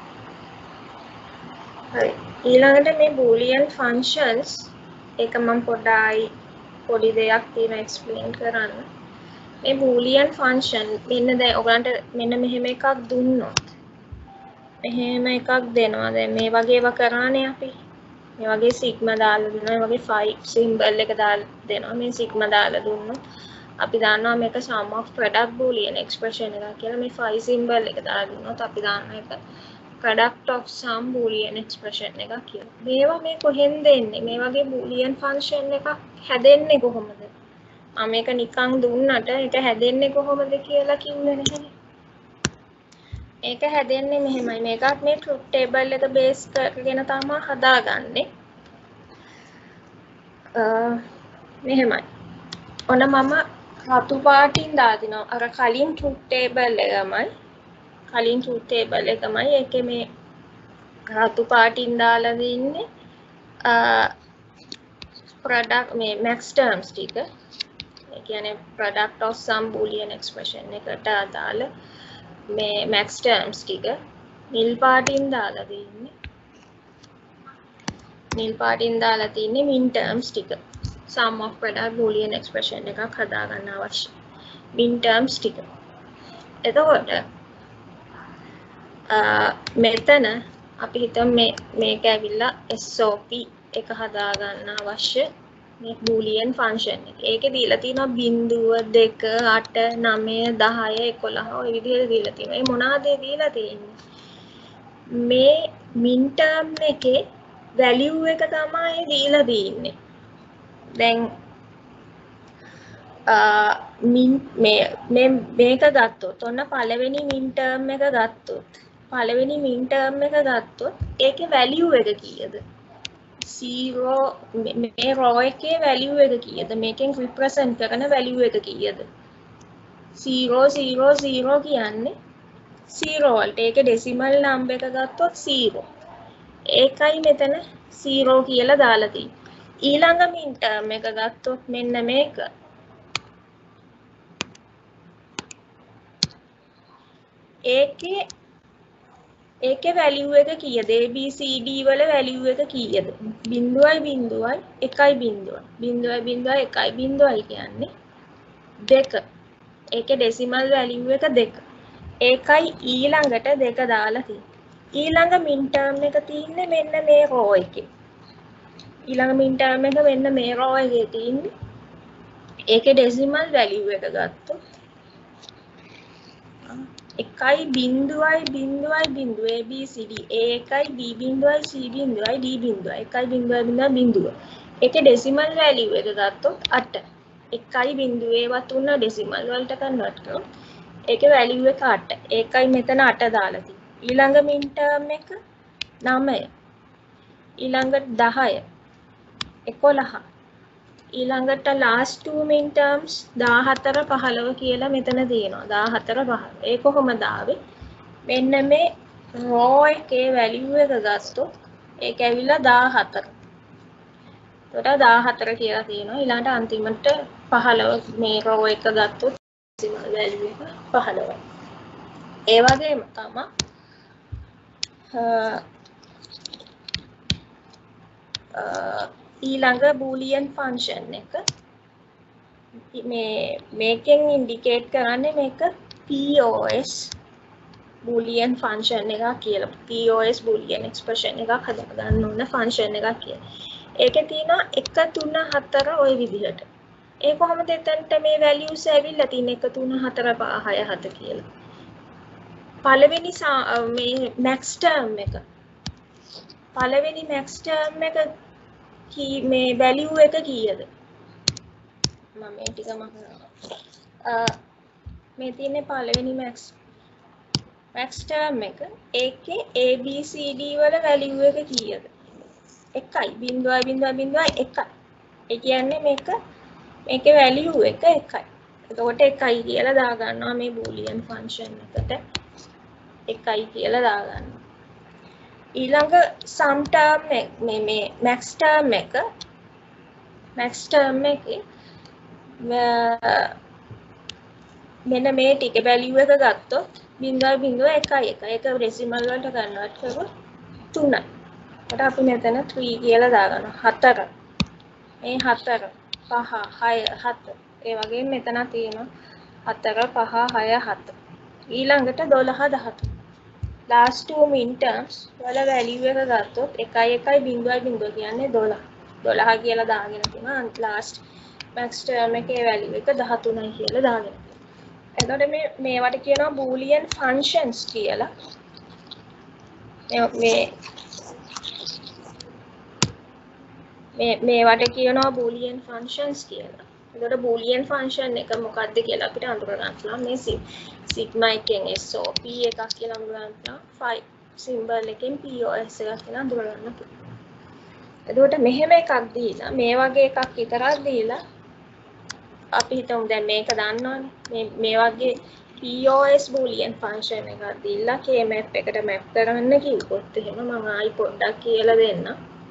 හරි. ඊළඟට මේ boolean functions ඒක මම පොඩ්ඩයි පොඩි දෙයක් තියෙනවා explain කරන්න. මේ boolean function මෙන්න දැන් ඔයගලන්ට මෙන්න මෙහෙම එකක් දුන්නොත් මෙහෙම එකක් දෙනවා. දැන් මේ වගේ ඒවා කරානේ අපි. මේ වගේ sigma දාලා දෙනවා. මේ වගේ five symbol එක දාලා දෙනවා. මේ sigma දාලා දුන්නොත් අපි දන්නවා මේක sum of product boolean expression එකක් කියලා. මේ five symbol එක දාලා දුන්නොත් අපි දන්නවා ඒක product of sum boolean expression එකක් කියලා. මේවා මේ කොහෙන්ද එන්නේ? මේ වගේ boolean function එකක් හැදෙන්නේ කොහොමද? මම මේක නිකන් දුන්නට ඒක හැදෙන්නේ කොහොමද කියලා කිව්වේ නැහැනේ. මේක හැදෙන්නේ මෙහෙමයි. මේකත් මේ truth table එක base කරගෙන තමයි හදාගන්නේ. අ මෙහෙමයි. ඔන්න මම රතු පාටින් දාදිනවා. අර කලින් truth table එකමයි කලින් truth table එකමයි ඒකේ මේ රතු පාටින් දාලා දෙන්නේ product මේ max terms ටික. ඒ කියන්නේ product of sum boolean expression එකට අදාළ මේ max terms ටික නිල් පාටින් දාලා දෙන්නේ. නිල් පාටින් දාලා තින්නේ min terms ටික. sum of product boolean expression එකක් හදා ගන්න අවශ්‍ය min terms ටික. එතකොට මෙතන අපි හිතමු මේ මේක ඇවිල්ලා sop එක හදා ගන්න අවශ්‍ය මේ boolean function එක. ඒකේ දීලා තියෙනවා බිංදුව දෙක අට නවය දහය එකොළහ ඔය විදිහට දීලා තියෙනවා. ඒ මොනවාද දීලා තියෙන්නේ? මේ min term එකේ value එක තමයි දීලා තියෙන්නේ. දැන් min මේ මේ මේක ගත්තොත් ඔන්න පළවෙනි min term එක ගත්තොත් පළවෙනි min term එක ගත්තොත් ඒකේ value එක කීයද? zero මේ row එකේ value එක කීයද? මේකෙන් represent කරන value එක කීයද? zero zero zero කියන්නේ zero වලට ඒකේ decimal number එක ගත්තොත් zero. ඒකයි මෙතන zero කියලා දාලා තියෙන්නේ. ඊළඟ min term එක ගත්තොත් මෙන්න මේක. ඒකේ ඒකේ වැලියු එක කීයද? A B C D වල වැලියු එක කීයද? බිංදුවයි බිංදුවයි එකයි බිංදුවයි. බිංදුවයි බිංදුවයි එකයි බිංදුවයි කියන්නේ දෙක. ඒකේ ඩෙසිමල් වැලියු එක දෙක. ඒකයි ඊළඟට දෙක දාලා තියෙන්නේ. ඊළඟ මින් ටර්ම් එක තියෙන්නේ මෙන්න මේ රෝ එකේ. ඊළඟ මින් ටර්ම් එක මෙන්න මේ රෝ එකේ තියෙන්නේ. ඒකේ ඩෙසිමල් වැලියු එක ගත්තොත් එකයි බිංදුවයි බිංදුවයි බිංදුව A B C D A එකයි B බිංදුවයි C බිංදුවයි D බිංදුවයි එකයි බිංදුවයි බිංදුවයි බිංදුව. ඒකේ ඩෙසිමල් වැලියු එක ගත්තොත් අට. එකයි බිංදුවේවත් තුන ඩෙසිමල් වලට කන්වර්ට් කරොත් ඒකේ වැලියු එක අට. ඒකයි මෙතන අට දාලා තියෙන්නේ. ඊළඟ මින් ටර්ම් එක නවය. ඊළඟට දහය. එකොළහ. ඊළඟට last two min terms දාහතර පහළව කියලා මෙතන තියෙනවා. දාහතර පහළව. ඒ කොහොමද ආවේ? මෙන්න මේ row එකේ value එක ගත්තොත් ඒක ඇවිල්ලා දාහතර. එතකොට දාහතර කියලා තියෙනවා. ඊළඟට අන්තිමට පහළව මේ row එක ගත්තොත් decimal value එක පහළවයි. ඒ වගේම තමයි ඊළඟ boolean function එක මේ මේකෙන් indicate කරන්නේ මේක P O S boolean function එකක් කියලා. P O S boolean expression එකක් හදාගන්න ඕන function එකක් කියලා. ඒකේ තියෙනවා එක තුන හතර ওই විදිහට. ඒ කොහොමද එතනට මේ values ඇවිල්ලා තියෙන්නේ එක තුන හතර පහ හය හත කියලා. පළවෙනි මේ max term එක පළවෙනි max term එක කී මේ value එක කීයද? මම මේ ටික මම මේ තියෙන්නේ පළවෙනි max max term එක. ඒකේ A B C D වල value එක කීයද? එකයි. බිංදුවයි බිංදුවයි බිංදුවයි එකයි. ඒ කියන්නේ මේක මේකේ value එක එකයි. එතකොට එකයි කියලා දා ගන්නවා මේ boolean function එකට. එකයි කියලා දා ගන්නවා. ඊළඟ sum term එක මේ මේ max term එක max term එකේ මෙන්න මේ ටික value එක ගත්තොත් බිංදුවයි බිංදුවයි එකයි එකයි. ඒක decimal වලට convert කරොත් තුනයි. එතකොට අපි මෙතන three කියලා දා ගන්නවා. හතර. මේ හතර පහ හය හත. ඒ වගේම මෙතන තියෙනවා හතර පහ හය හත. ඊළඟට දොළහ දහතුන. last two min terms වල value එක ගත්තොත් එකයි එකයි බිංදුවයි බිංදුව කියන්නේ දොළහ. දොළහ කියලා දාගෙන තියෙනවා. last max term එකේ value එක දහතුනයි කියලා දාගෙන තියෙනවා. එතකොට මේ මේවට කියනවා boolean functions කියලා. මේ මේ මේවට කියනවා boolean functions කියලා. එතකොට boolean function එක මොකක්ද කියලා අපිට අඳුර ගන්න පුළුවන්. මේ sigma එකෙන් S O P එකක් කියලා අඳුර ගන්න පුළුවන්. five symbol එකෙන් P O S එකක් කියලා අඳුර ගන්න පුළුවන්. එතකොට මෙහෙම එකක් දීලා මේ වගේ එකක් විතරක් දීලා අපි හිතමු දැන් මේක දන්නවනේ. මේ මේ වගේ P O S boolean function එකක් දීලා K map එකට map කරන්න කිව්වොත් එහෙම මම ආයි පොඩ්ඩක් කියලා දෙන්නම්.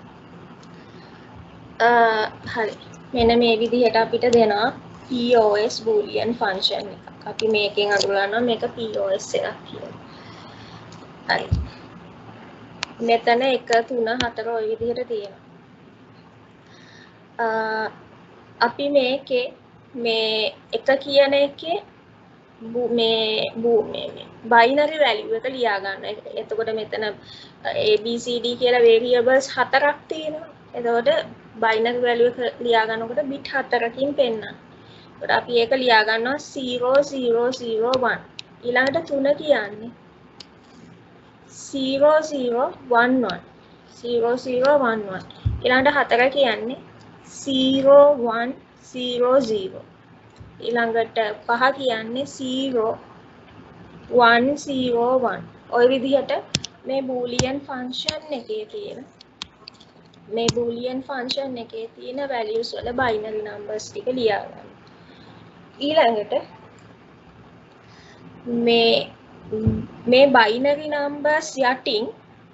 හරි මෙන්න මේ විදිහට අපිට දෙනවා P O S boolean function එකක්. අපි මේකෙන් අඳුරගන්නවා මේක P O S එකක් කියලා. හරි. මෙතන එක තුන හතර ওই විදිහට තියෙනවා. අපි මේකේ මේ එක කියන එකේ මේ මේ binary value එක ලියා ගන්න. එතකොට මෙතන A B C D කියලා variables හතරක් තියෙනවා. එතකොට binary value එක ලියා ගන්නකොට bit හතරකින් පෙන්නනවා. එතකොට අපි ඒක ලියා ගන්නවා zero zero zero one. ඊළඟට තුන කියන්නේ zero zero one one. zero zero one one. ඊළඟට හතර කියන්නේ zero one zero zero. ඊළඟට පහ කියන්නේ zero one zero one. ඔය විදිහට මේ boolean function එකේ තියෙන මේ boolean function එකේ තියෙන values වල binary numbers ටික ලියා ගන්න. ඊළඟට මේ මේ binary numbers යටින්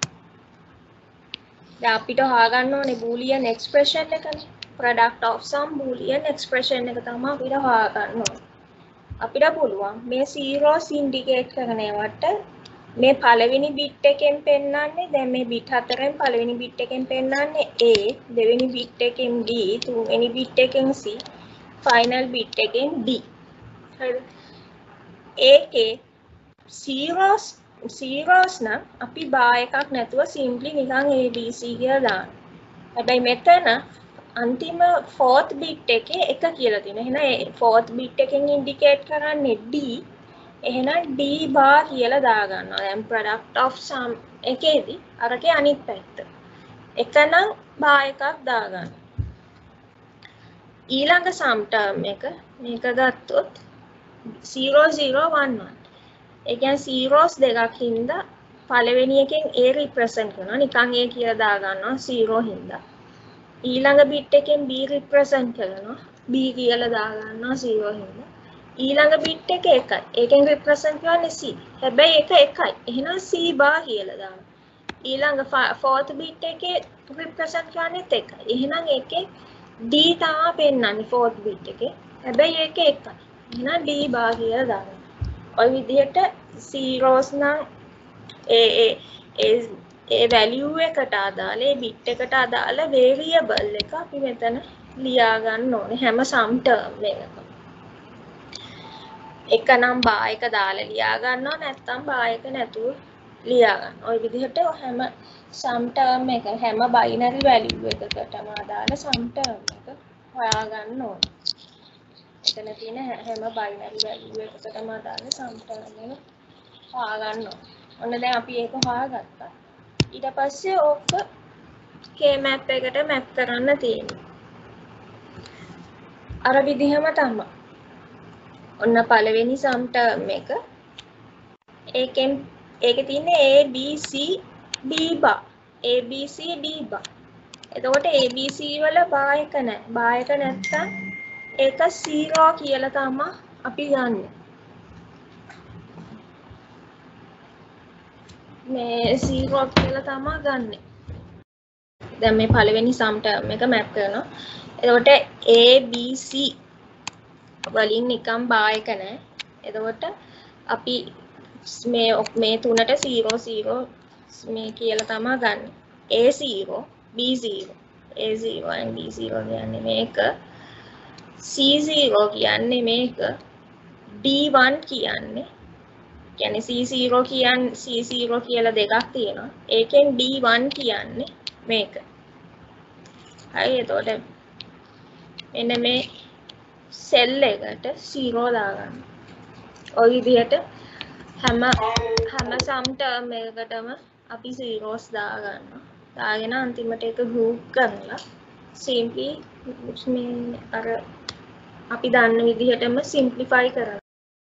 දැන් අපිට හොයාගන්න ඕනේ boolean expression එකනේ. product of some boolean expression එක තමයි අපිට හොයාගන්න ඕනේ. අපිට පුළුවන් මේ zeros indicate කරන ඒවට මේ පළවෙනි bit එකෙන් පෙන්නන්නේ දැන් මේ bit හතරෙන් පළවෙනි bit එකෙන් පෙන්නන්නේ A දෙවෙනි bit එකෙන් B තුන්වෙනි bit එකෙන් C final bit එකෙන් D හරිද ඒකේ zeros zeros නම් අපි bar එකක් නැතුව simply නිකන් A B C කියලා දාන්න. හැබැයි මෙතන අන්තිම fourth bit එකේ එක කියලා තියෙනවා. එහෙනම් fourth bit එකෙන් indicate කරන්නේ D. එහෙනම් D bar කියලා දා ගන්නවා. දැන් product of sum එකේදී අරකේ අනිත් පැත්ත. එකනම් bar එකක් දා ගන්න. ඊළඟ sum term එක මේක ගත්තොත් zero zero one one. ඒ කියන්නේ zeros දෙකක් හින්දා පළවෙනි එකෙන් A represent කරනවා. නිකන් A කියලා දා ගන්නවා zero හින්දා. ඊළඟ bit එකෙන් B represent කරනවා B කියලා දා ගන්නවා zero හින්දා ඊළඟ bit එක එකයි ඒකෙන් represent කරන්නේ C හැබැයි එක එකයි එහෙනම් C bar කියලා දාන්න ඊළඟ fourth bit එකේ represent කරන්නේ එකයි එහෙනම් ඒකේ D තමයි පෙන්නන්නේ fourth bit එකේ හැබැයි ඒක එකයි එහෙනම් D bar කියලා දාන්න ඔය විදිහට zeros නම් ඒ ඒ ඒ ඒ value එකට අදාළ ඒ bit එකට අදාළ variable එක අපි මෙතන ලියා ගන්න ඕනේ හැම sum term එකකම. එක නම් bar එක දාලා ලියා ගන්නවා නැත්නම් bar එක නැතුව ලියා ගන්න. ওই විදිහට හැම sum term එක හැම binary value එකකටම අදාළ sum term එක හොයා ගන්න ඕනේ. එතන තියෙන හැම binary value එකකටම අදාළ sum term එක හොයා ගන්න ඕනේ. ඔන්න දැන් අපි ඒක හොයාගත්තා. ඊට පස්සේ ඕක K map එකට map කරන්න තියෙනවා. අර විදිහම තමයි. ඔන්න පළවෙනි sum term එක. ඒකෙන් ඒකේ තියෙන්නේ A B C D bar. A B C D bar. එතකොට A B C වල bar එක නැහැ. bar එක නැත්තම් ඒක zero කියලා තමයි අපි ගන්නෙ. මේ zero කියලා තමයි ගන්නෙ. දැන් මේ පළවෙනි sum term එක map කරනවා. එතකොට A B C වලින් නිකම් bar එක නැහැ. එතකොට අපි මේ මේ තුනට zero zero මේ කියලා තමයි ගන්න. A zero B zero A zero and B zero කියන්නේ මේක C zero කියන්නේ මේක D one කියන්නේ කියන්නේ C zero කියන්නේ C zero කියලා දෙකක් තියෙනවා. ඒකෙන් D one කියන්නේ මේක. හරි එතකොට මෙන්න මේ සෙල් එකට zero දාගන්න. ඔය විදිහට හැම හැම sum term එකකටම අපි zeros දාගන්නවා. දාගෙන අන්තිමට ඒක group කරලා simply මේ අර අපි දන්න විදිහටම simplify කරනවා.